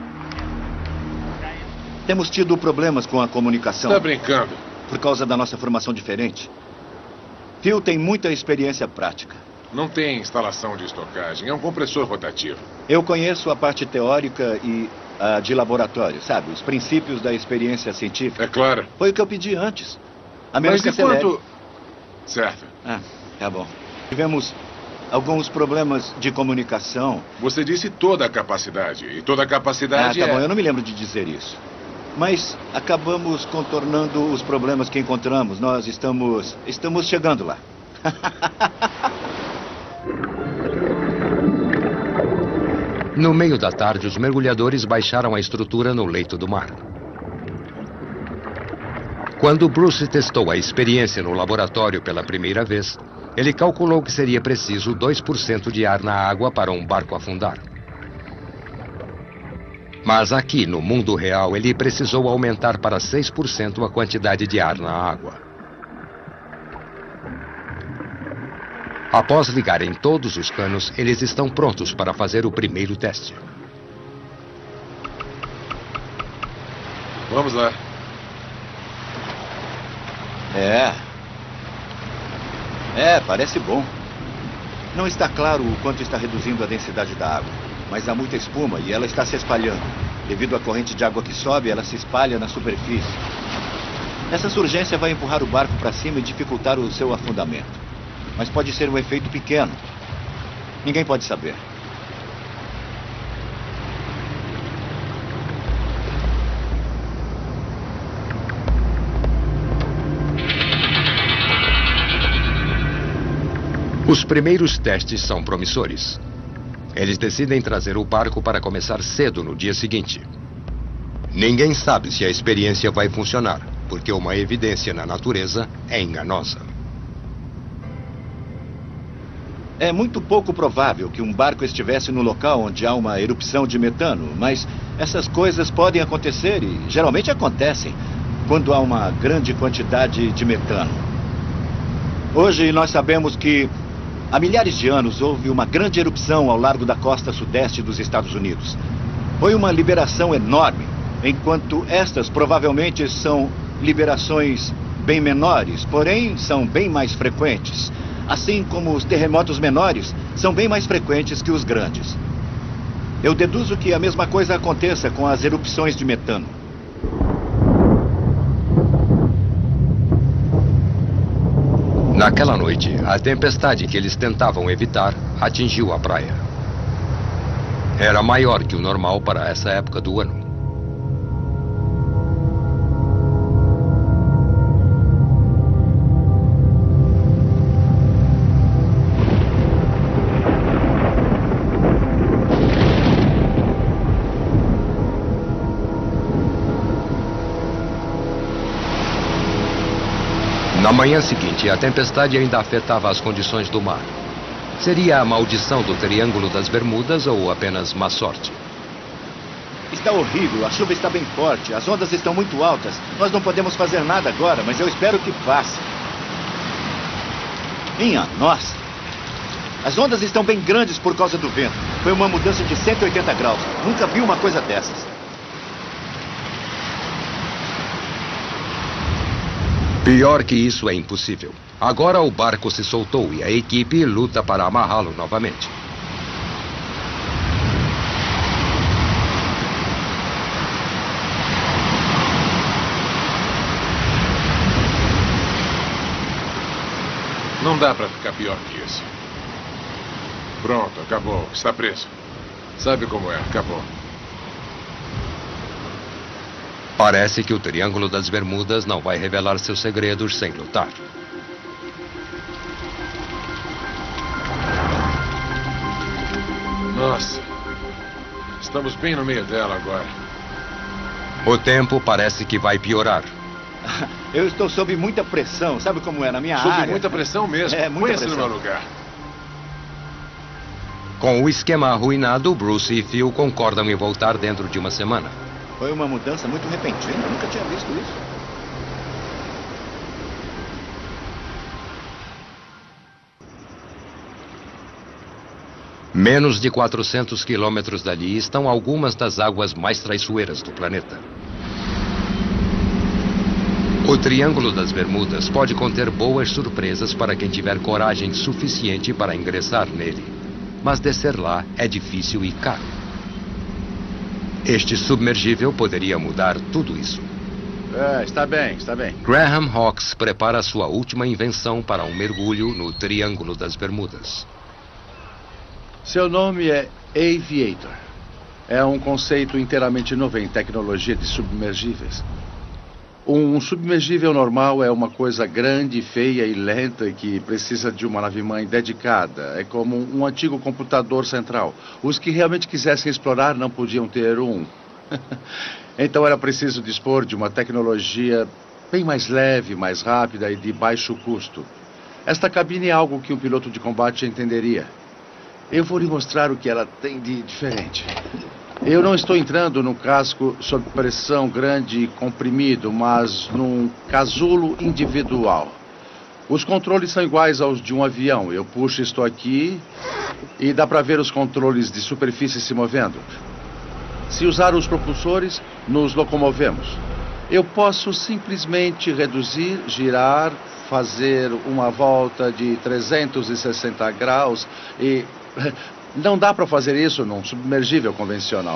Temos tido problemas com a comunicação. Está brincando? Por causa da nossa formação diferente. Phil tem muita experiência prática. Não tem instalação de estocagem, é um compressor rotativo. Eu conheço a parte teórica e a de laboratório, sabe? Os princípios da experiência científica. É claro. Foi o que eu pedi antes. A menos Mas que de acelere. quanto... Certo. Ah, tá bom. Tivemos alguns problemas de comunicação. Você disse toda a capacidade. E toda a capacidade Ah, tá é... bom, eu não me lembro de dizer isso. Mas acabamos contornando os problemas que encontramos. Nós estamos... estamos chegando lá. No meio da tarde, os mergulhadores baixaram a estrutura no leito do mar. Quando Bruce testou a experiência no laboratório pela primeira vez, ele calculou que seria preciso dois por cento de ar na água para um barco afundar. Mas aqui, no mundo real, ele precisou aumentar para seis por cento a quantidade de ar na água. Após ligarem todos os canos, eles estão prontos para fazer o primeiro teste. Vamos lá. É. É, parece bom. Não está claro o quanto está reduzindo a densidade da água, mas há muita espuma e ela está se espalhando. Devido à corrente de água que sobe, ela se espalha na superfície. Essa surgência vai empurrar o barco para cima e dificultar o seu afundamento. Mas pode ser um efeito pequeno. Ninguém pode saber. Os primeiros testes são promissores. Eles decidem trazer o barco para começar cedo no dia seguinte. Ninguém sabe se a experiência vai funcionar, porque uma evidência na natureza é enganosa. É muito pouco provável que um barco estivesse no local onde há uma erupção de metano, mas essas coisas podem acontecer e geralmente acontecem quando há uma grande quantidade de metano. Hoje nós sabemos que há milhares de anos houve uma grande erupção ao largo da costa sudeste dos Estados Unidos. Foi uma liberação enorme, enquanto estas provavelmente são liberações bem menores, porém são bem mais frequentes. Assim como os terremotos menores são bem mais frequentes que os grandes. Eu deduzo que a mesma coisa aconteça com as erupções de metano. Naquela noite, a tempestade que eles tentavam evitar atingiu a praia. Era maior que o normal para essa época do ano. Na manhã seguinte, a tempestade ainda afetava as condições do mar. Seria a maldição do Triângulo das Bermudas ou apenas má sorte? Está horrível, a chuva está bem forte, as ondas estão muito altas. Nós não podemos fazer nada agora, mas eu espero que passe. Minha nossa! As ondas estão bem grandes por causa do vento. Foi uma mudança de cento e oitenta graus. Nunca vi uma coisa dessas. Pior que isso é impossível. Agora o barco se soltou e a equipe luta para amarrá-lo novamente. Não dá para ficar pior que isso. Pronto, acabou. Está preso. Sabe como é, acabou. Parece que o Triângulo das Bermudas não vai revelar seus segredos sem lutar. Nossa. Estamos bem no meio dela agora. O tempo parece que vai piorar. Eu estou sob muita pressão. Sabe como é na minha sob área? Sob muita pressão mesmo. É, muita pressão. pressão. No meu lugar. Com o esquema arruinado, Bruce e Phil concordam em voltar dentro de uma semana. Foi uma mudança muito repentina. Eu nunca tinha visto isso. Menos de quatrocentos quilômetros dali estão algumas das águas mais traiçoeiras do planeta. O Triângulo das Bermudas pode conter boas surpresas para quem tiver coragem suficiente para ingressar nele. Mas descer lá é difícil e caro. Este submergível poderia mudar tudo isso. É, está bem, está bem. Graham Hawkes prepara sua última invenção para um mergulho no Triângulo das Bermudas. Seu nome é Aviator. É um conceito inteiramente novo em tecnologia de submergíveis. Um submergível normal é uma coisa grande, feia e lenta que precisa de uma nave-mãe dedicada. É como um antigo computador central. Os que realmente quisessem explorar não podiam ter um. Então era preciso dispor de uma tecnologia bem mais leve, mais rápida e de baixo custo. Esta cabine é algo que um piloto de combate entenderia. Eu vou lhe mostrar o que ela tem de diferente. Eu não estou entrando num casco sob pressão grande e comprimido, mas num casulo individual. Os controles são iguais aos de um avião. Eu puxo isto aqui e dá para ver os controles de superfície se movendo. Se usar os propulsores, nos locomovemos. Eu posso simplesmente reduzir, girar, fazer uma volta de trezentos e sessenta graus e... Não dá para fazer isso num submergível convencional.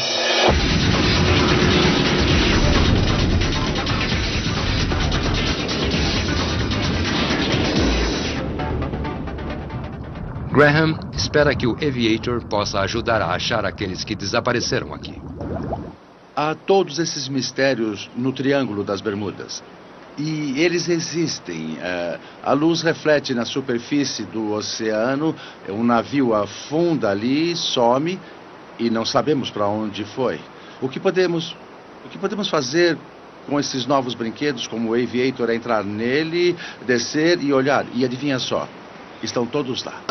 Graham espera que o Aviator possa ajudar a achar aqueles que desapareceram aqui. Há todos esses mistérios no Triângulo das Bermudas. E eles existem. Uh, a luz reflete na superfície do oceano, um navio afunda ali, some e não sabemos para onde foi. O que podemos, o que podemos fazer com esses novos brinquedos, como o Aviator, é entrar nele, descer e olhar. E adivinha só, estão todos lá.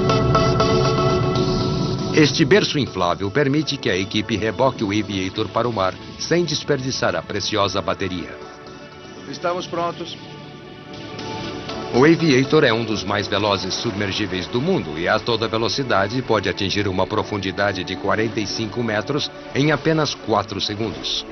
Este berço inflável permite que a equipe reboque o Aviator para o mar sem desperdiçar a preciosa bateria. Estamos prontos. O Aviator é um dos mais velozes submergíveis do mundo e a toda velocidade pode atingir uma profundidade de quarenta e cinco metros em apenas quatro segundos.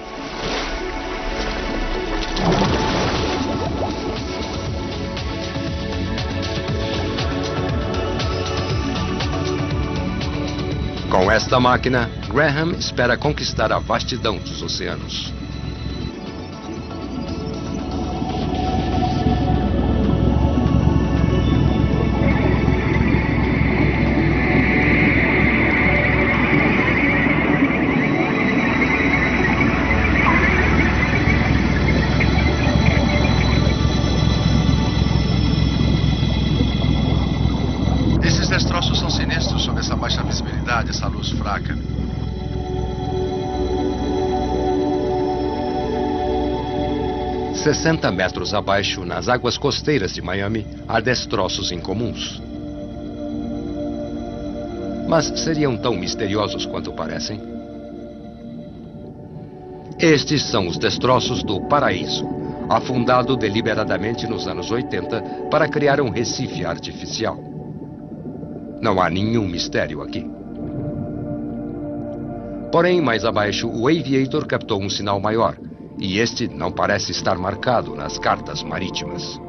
Com esta máquina, Graham espera conquistar a vastidão dos oceanos. Essa luz fraca. sessenta metros abaixo, nas águas costeiras de Miami, há destroços incomuns. Mas seriam tão misteriosos quanto parecem? Estes são os destroços do Paraíso, afundado deliberadamente nos anos oitenta para criar um recife artificial. Não há nenhum mistério aqui. Porém, mais abaixo, o Aviator captou um sinal maior, e este não parece estar marcado nas cartas marítimas.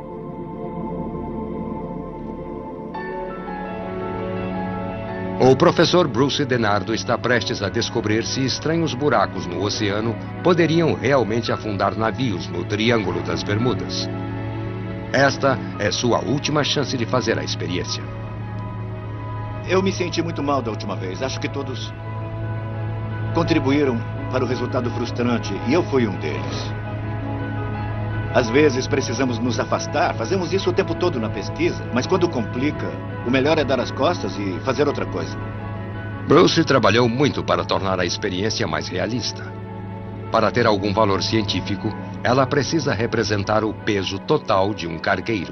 O professor Bruce DeNardo está prestes a descobrir se estranhos buracos no oceano poderiam realmente afundar navios no Triângulo das Bermudas. Esta é sua última chance de fazer a experiência. Eu me senti muito mal da última vez. Acho que todos contribuíram para o resultado frustrante e eu fui um deles. Às vezes precisamos nos afastar, fazemos isso o tempo todo na pesquisa, mas quando complica, o melhor é dar as costas e fazer outra coisa. Bruce trabalhou muito para tornar a experiência mais realista. Para ter algum valor científico, ela precisa representar o peso total de um cargueiro.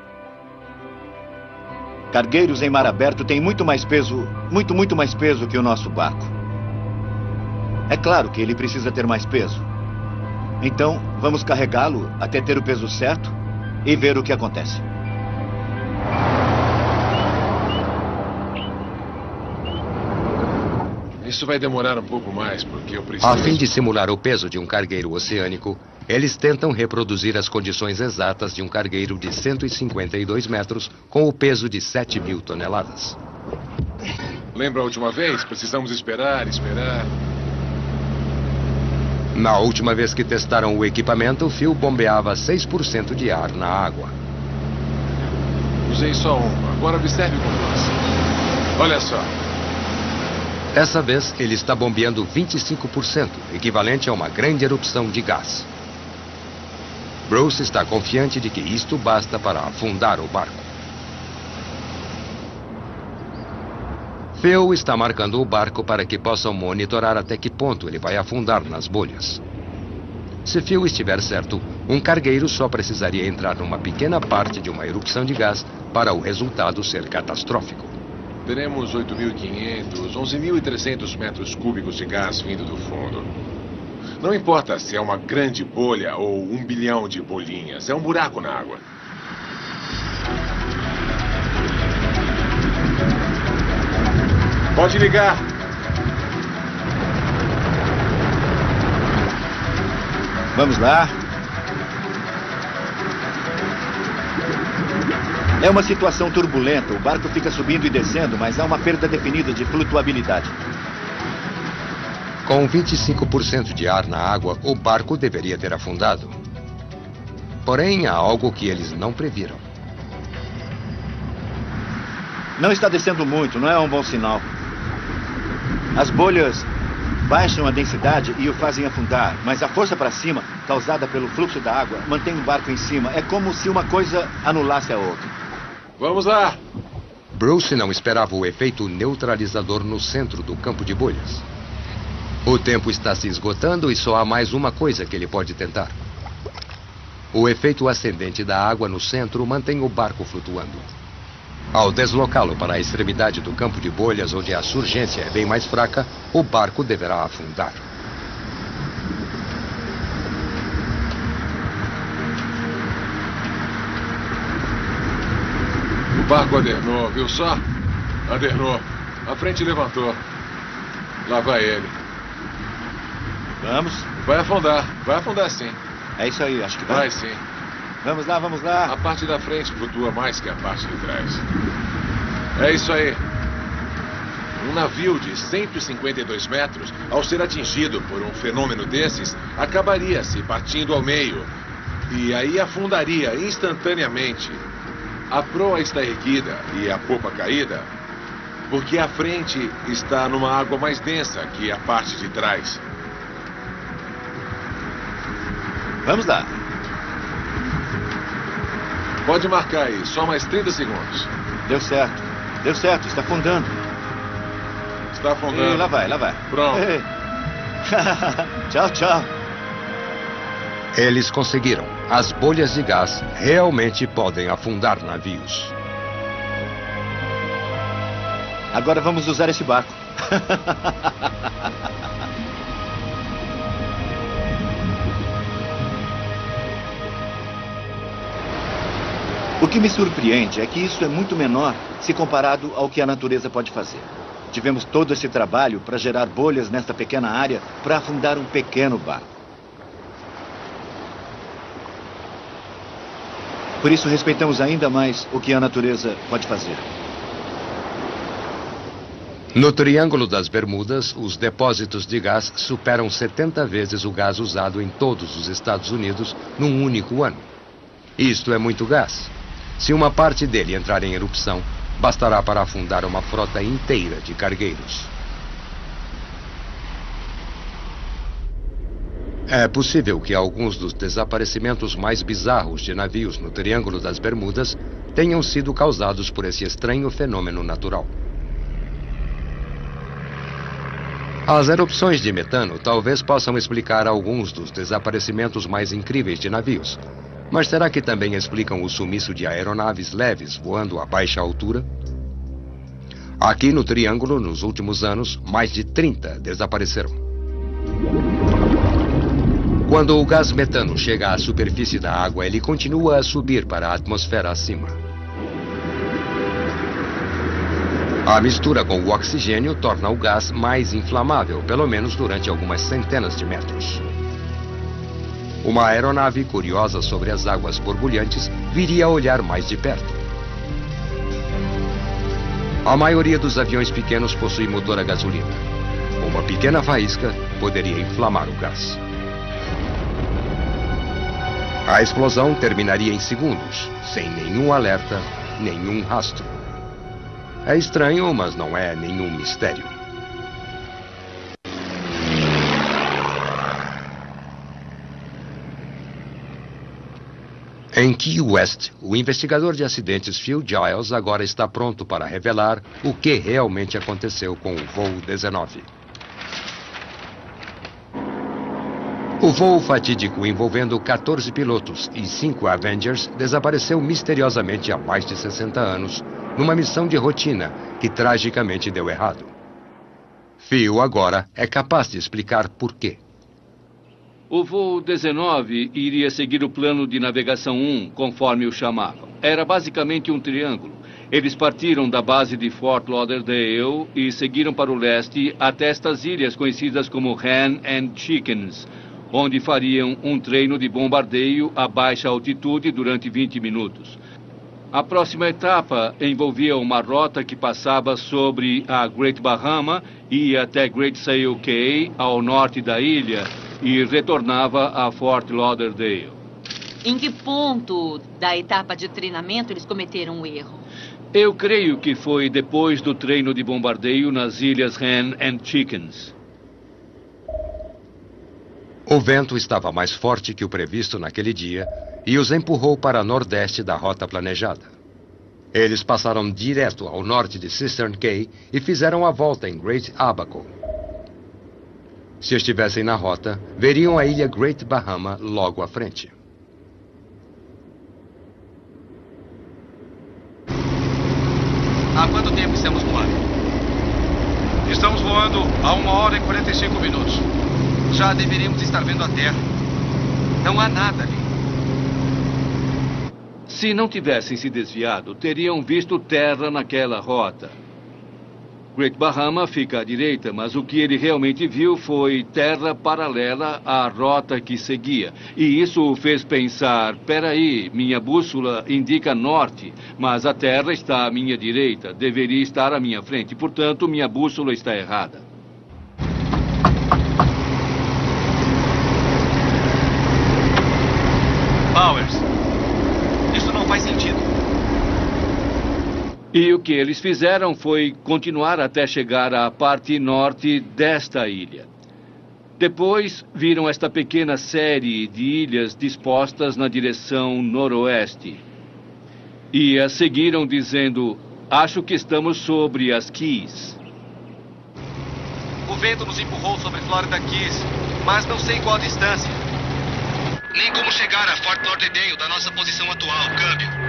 Cargueiros em mar aberto têm muito mais peso, muito, muito mais peso que o nosso barco. É claro que ele precisa ter mais peso. Então, vamos carregá-lo até ter o peso certo e ver o que acontece. Isso vai demorar um pouco mais, porque eu preciso... A fim de simular o peso de um cargueiro oceânico, eles tentam reproduzir as condições exatas de um cargueiro de cento e cinquenta e dois metros com o peso de sete mil toneladas. Lembra a última vez? Precisamos esperar, esperar... Na última vez que testaram o equipamento, Phil bombeava seis por cento de ar na água. Usei só uma. Agora observe com nós. Olha só. Dessa vez, ele está bombeando vinte e cinco por cento, equivalente a uma grande erupção de gás. Bruce está confiante de que isto basta para afundar o barco. Phil está marcando o barco para que possam monitorar até que ponto ele vai afundar nas bolhas. Se Phil estiver certo, um cargueiro só precisaria entrar numa pequena parte de uma erupção de gás para o resultado ser catastrófico. Teremos oito mil e quinhentos, onze mil e trezentos metros cúbicos de gás vindo do fundo. Não importa se é uma grande bolha ou um bilhão de bolinhas, é um buraco na água. Pode ligar. Vamos lá. É uma situação turbulenta. O barco fica subindo e descendo, mas há uma perda definida de flutuabilidade. Com vinte e cinco por cento de ar na água, o barco deveria ter afundado. Porém, há algo que eles não previram. Não está descendo muito, não é um bom sinal. As bolhas baixam a densidade e o fazem afundar, mas a força para cima, causada pelo fluxo da água, mantém o barco em cima. É como se uma coisa anulasse a outra. Vamos lá! Bruce não esperava o efeito neutralizador no centro do campo de bolhas. O tempo está se esgotando e só há mais uma coisa que ele pode tentar. O efeito ascendente da água no centro mantém o barco flutuando. Ao deslocá-lo para a extremidade do campo de bolhas, onde a surgência é bem mais fraca, o barco deverá afundar. O barco adernou, viu só? Adernou. A frente levantou. Lá vai ele. Vamos. Vai afundar. Vai afundar sim. É isso aí, acho que vai. Vai sim. Vamos lá, vamos lá. A parte da frente flutua mais que a parte de trás. É isso aí. Um navio de cento e cinquenta e dois metros, ao ser atingido por um fenômeno desses, acabaria se partindo ao meio. E aí afundaria instantaneamente. A proa está erguida e a popa caída, porque a frente está numa água mais densa que a parte de trás. Vamos lá. Pode marcar aí, só mais trinta segundos. Deu certo. Deu certo, está afundando. Está afundando. E lá vai, lá vai. Pronto. Tchau, tchau. Eles conseguiram. As bolhas de gás realmente podem afundar navios. Agora vamos usar esse barco. O que me surpreende é que isso é muito menor se comparado ao que a natureza pode fazer. Tivemos todo esse trabalho para gerar bolhas nesta pequena área para afundar um pequeno barco. Por isso respeitamos ainda mais o que a natureza pode fazer. No Triângulo das Bermudas, os depósitos de gás superam setenta vezes o gás usado em todos os Estados Unidos num único ano. Isto é muito gás. Se uma parte dele entrar em erupção, bastará para afundar uma frota inteira de cargueiros. É possível que alguns dos desaparecimentos mais bizarros de navios no Triângulo das Bermudas tenham sido causados por esse estranho fenômeno natural. As erupções de metano talvez possam explicar alguns dos desaparecimentos mais incríveis de navios. Mas será que também explicam o sumiço de aeronaves leves voando a baixa altura? Aqui no Triângulo, nos últimos anos, mais de trinta desapareceram. Quando o gás metano chega à superfície da água, ele continua a subir para a atmosfera acima. A mistura com o oxigênio torna o gás mais inflamável, pelo menos durante algumas centenas de metros. Uma aeronave curiosa sobre as águas borbulhantes viria a olhar mais de perto. A maioria dos aviões pequenos possui motor a gasolina. Uma pequena faísca poderia inflamar o gás. A explosão terminaria em segundos, sem nenhum alerta, nenhum rastro. É estranho, mas não é nenhum mistério. Em Key West, o investigador de acidentes Phil Giles agora está pronto para revelar o que realmente aconteceu com o voo dezenove. O voo fatídico envolvendo quatorze pilotos e cinco Avengers desapareceu misteriosamente há mais de sessenta anos, numa missão de rotina que tragicamente deu errado. Phil agora é capaz de explicar por quê. O voo dezenove iria seguir o plano de navegação um, conforme o chamavam. Era basicamente um triângulo. Eles partiram da base de Fort Lauderdale e seguiram para o leste até estas ilhas conhecidas como Hen and Chickens, onde fariam um treino de bombardeio a baixa altitude durante vinte minutos. A próxima etapa envolvia uma rota que passava sobre a Great Bahama, ia até Great Sail Cay, ao norte da ilha, e retornava a Fort Lauderdale. Em que ponto da etapa de treinamento eles cometeram um erro? Eu creio que foi depois do treino de bombardeio nas ilhas Hen and Chickens. O vento estava mais forte que o previsto naquele dia e os empurrou para nordeste da rota planejada. Eles passaram direto ao norte de Cistern Cay e fizeram a volta em Great Abaco. Se estivessem na rota, veriam a ilha Great Bahama logo à frente. Há quanto tempo estamos no ar? Estamos voando a uma hora e quarenta e cinco minutos. Já deveríamos estar vendo a Terra. Não há nada ali. Se não tivessem se desviado, teriam visto terra naquela rota. Great Bahama fica à direita, mas o que ele realmente viu foi terra paralela à rota que seguia. E isso o fez pensar, peraí, minha bússola indica norte, mas a terra está à minha direita, deveria estar à minha frente, portanto, minha bússola está errada. Powers, isso não faz sentido. E o que eles fizeram foi continuar até chegar à parte norte desta ilha. Depois, viram esta pequena série de ilhas dispostas na direção noroeste. E a seguiram dizendo, acho que estamos sobre as Keys. O vento nos empurrou sobre Florida Keys, mas não sei qual a distância. Nem como chegar a Fort Lauderdale da nossa posição atual, câmbio.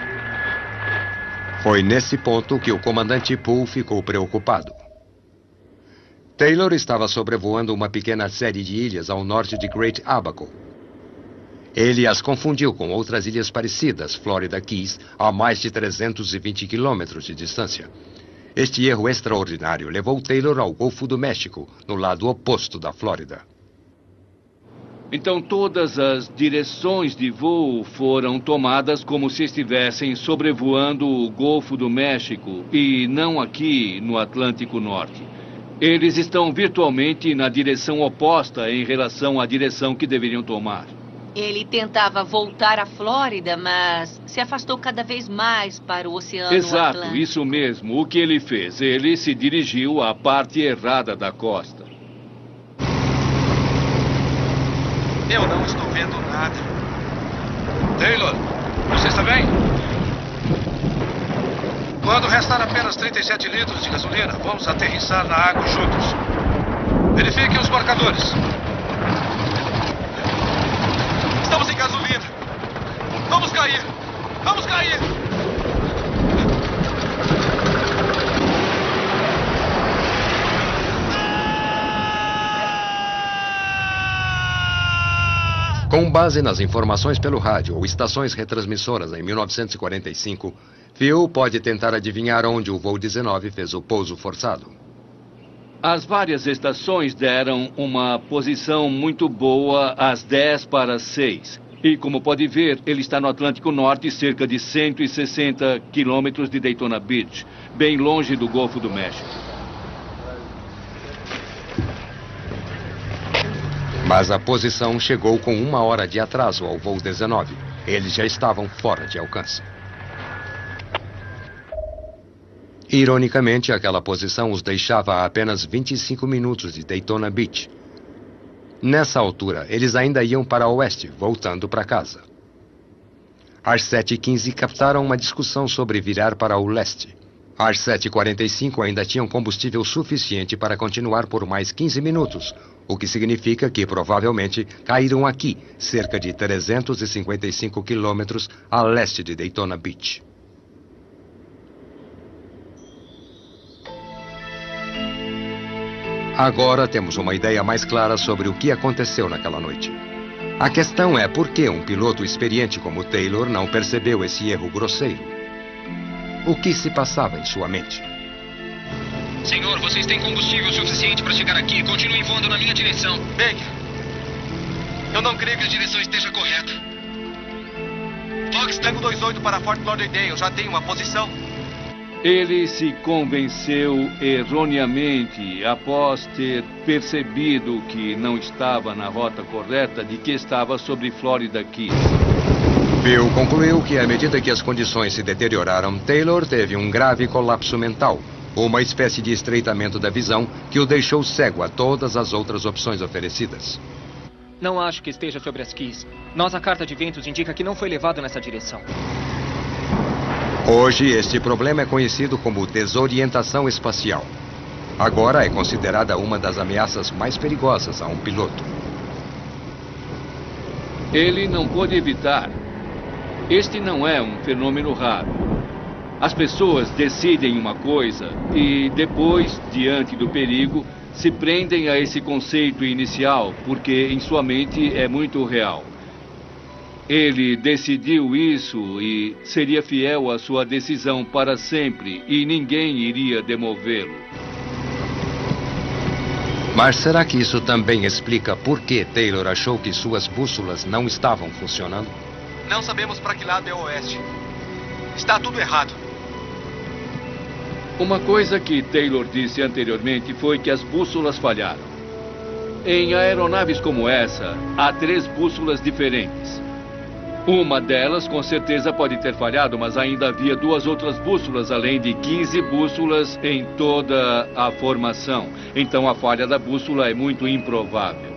Foi nesse ponto que o comandante Poole ficou preocupado. Taylor estava sobrevoando uma pequena série de ilhas ao norte de Great Abaco. Ele as confundiu com outras ilhas parecidas, Florida Keys, a mais de trezentos e vinte quilômetros de distância. Este erro extraordinário levou Taylor ao Golfo do México, no lado oposto da Flórida. Então todas as direções de voo foram tomadas como se estivessem sobrevoando o Golfo do México e não aqui no Atlântico Norte. Eles estão virtualmente na direção oposta em relação à direção que deveriam tomar. Ele tentava voltar à Flórida, mas se afastou cada vez mais para o Oceano Exato, Atlântico. isso mesmo. O que ele fez? Ele se dirigiu à parte errada da costa. Eu não estou vendo nada. Taylor, você está bem? Quando restar apenas trinta e sete litros de gasolina, vamos aterrissar na água juntos. Verifiquem os marcadores. Estamos sem gasolina. Vamos cair. Vamos cair. Com base nas informações pelo rádio ou estações retransmissoras em mil novecentos e quarenta e cinco, Phil pode tentar adivinhar onde o voo dezenove fez o pouso forçado. As várias estações deram uma posição muito boa às dez para seis. E como pode ver, ele está no Atlântico Norte, cerca de cento e sessenta quilômetros de Daytona Beach, bem longe do Golfo do México. Mas a posição chegou com uma hora de atraso ao voo dezenove. Eles já estavam fora de alcance. Ironicamente, aquela posição os deixava a apenas vinte e cinco minutos de Daytona Beach. Nessa altura, eles ainda iam para o oeste, voltando para casa. Às sete e quinze, captaram uma discussão sobre virar para o leste. Às sete e quarenta e cinco, ainda tinham combustível suficiente para continuar por mais quinze minutos, o que significa que, provavelmente, caíram aqui, cerca de trezentos e cinquenta e cinco quilômetros a leste de Daytona Beach. Agora temos uma ideia mais clara sobre o que aconteceu naquela noite. A questão é por que um piloto experiente como Taylor não percebeu esse erro grosseiro. O que se passava em sua mente? Senhor, vocês têm combustível suficiente para chegar aqui. Continuem voando na minha direção. Baker, eu não creio que a direção esteja correta. Fox Tango dois oito para Fort Lauderdale. Já tem uma posição. Ele se convenceu erroneamente, após ter percebido que não estava na rota correta, de que estava sobre Florida Keys. Bill concluiu que, à medida que as condições se deterioraram, Taylor teve um grave colapso mental, uma espécie de estreitamento da visão que o deixou cego a todas as outras opções oferecidas. Não acho que esteja sobre as Keys. Nossa carta de ventos indica que não foi levado nessa direção. Hoje, este problema é conhecido como desorientação espacial. Agora é considerada uma das ameaças mais perigosas a um piloto. Ele não pôde evitar. Este não é um fenômeno raro. As pessoas decidem uma coisa e depois, diante do perigo, se prendem a esse conceito inicial, porque em sua mente é muito real. Ele decidiu isso e seria fiel à sua decisão para sempre, e ninguém iria demovê-lo. Mas será que isso também explica por que Taylor achou que suas bússolas não estavam funcionando? Não sabemos para que lado é o oeste. Está tudo errado. Uma coisa que Taylor disse anteriormente foi que as bússolas falharam. Em aeronaves como essa, há três bússolas diferentes. Uma delas, com certeza, pode ter falhado, mas ainda havia duas outras bússolas, além de quinze bússolas em toda a formação. Então a falha da bússola é muito improvável.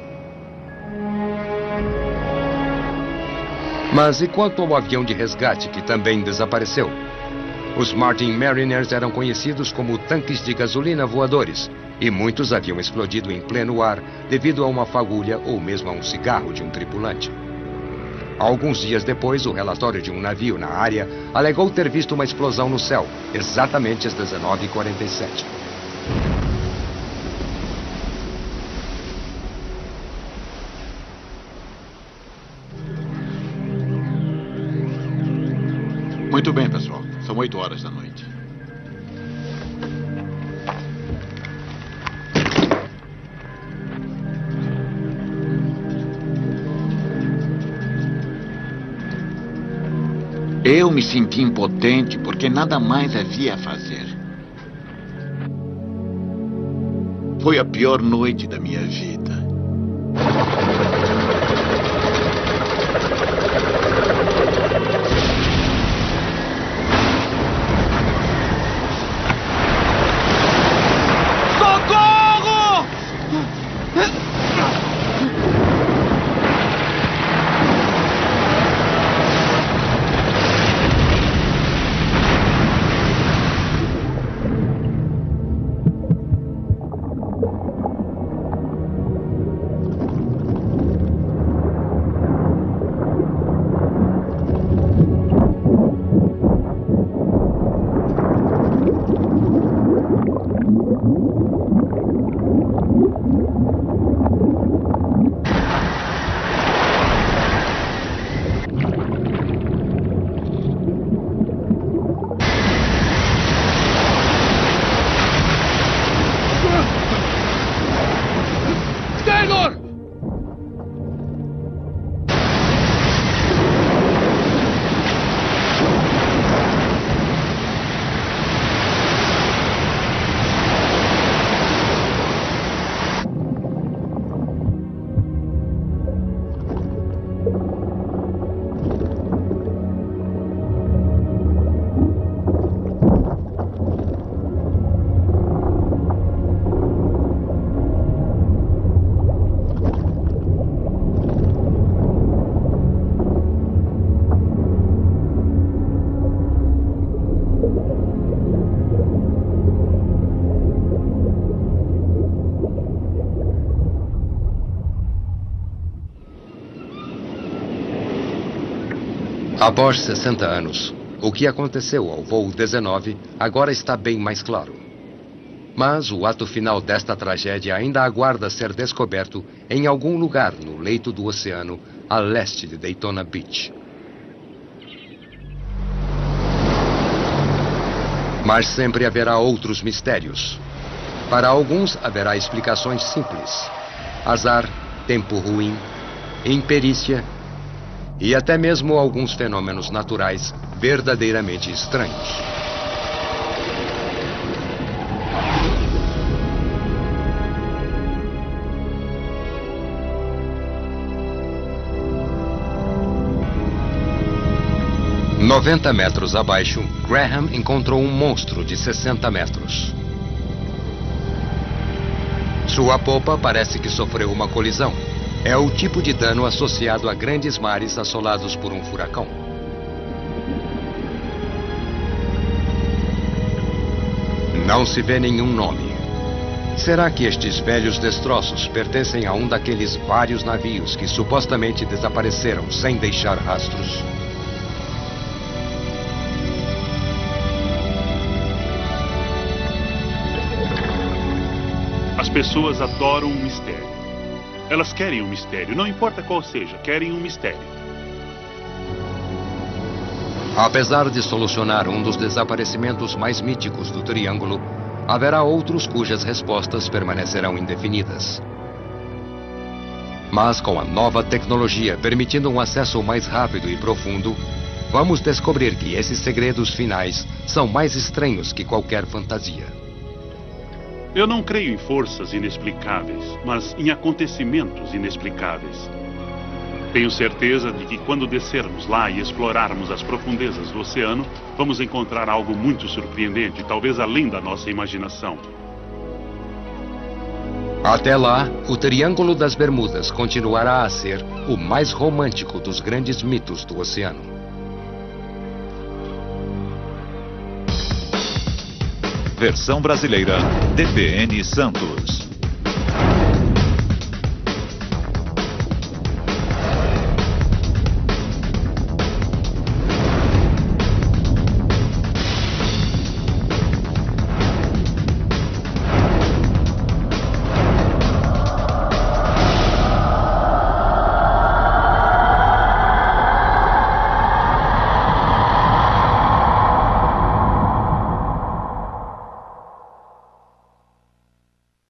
Mas e quanto ao avião de resgate, que também desapareceu? Os Martin Mariners eram conhecidos como tanques de gasolina voadores, e muitos haviam explodido em pleno ar devido a uma fagulha ou mesmo a um cigarro de um tripulante. Alguns dias depois, o relatório de um navio na área alegou ter visto uma explosão no céu, exatamente às dezenove e quarenta e sete. Muito bem, pessoal. São oito horas da noite. Eu me senti impotente porque nada mais havia a fazer. Foi a pior noite da minha vida. Após sessenta anos, o que aconteceu ao voo dezenove agora está bem mais claro. Mas o ato final desta tragédia ainda aguarda ser descoberto em algum lugar no leito do oceano, a leste de Daytona Beach. Mas sempre haverá outros mistérios. Para alguns haverá explicações simples: azar, tempo ruim, imperícia e até mesmo alguns fenômenos naturais verdadeiramente estranhos. noventa metros abaixo, Graham encontrou um monstro de sessenta metros. Sua popa parece que sofreu uma colisão. É o tipo de dano associado a grandes mares assolados por um furacão. Não se vê nenhum nome. Será que estes velhos destroços pertencem a um daqueles vários navios que supostamente desapareceram sem deixar rastros? As pessoas adoram um mistério. Elas querem um mistério, não importa qual seja, querem um mistério. Apesar de solucionar um dos desaparecimentos mais míticos do Triângulo, haverá outros cujas respostas permanecerão indefinidas. Mas com a nova tecnologia permitindo um acesso mais rápido e profundo, vamos descobrir que esses segredos finais são mais estranhos que qualquer fantasia. Eu não creio em forças inexplicáveis, mas em acontecimentos inexplicáveis. Tenho certeza de que quando descermos lá e explorarmos as profundezas do oceano, vamos encontrar algo muito surpreendente, talvez além da nossa imaginação. Até lá, o Triângulo das Bermudas continuará a ser o mais romântico dos grandes mitos do oceano. Versão brasileira, D P N Santos.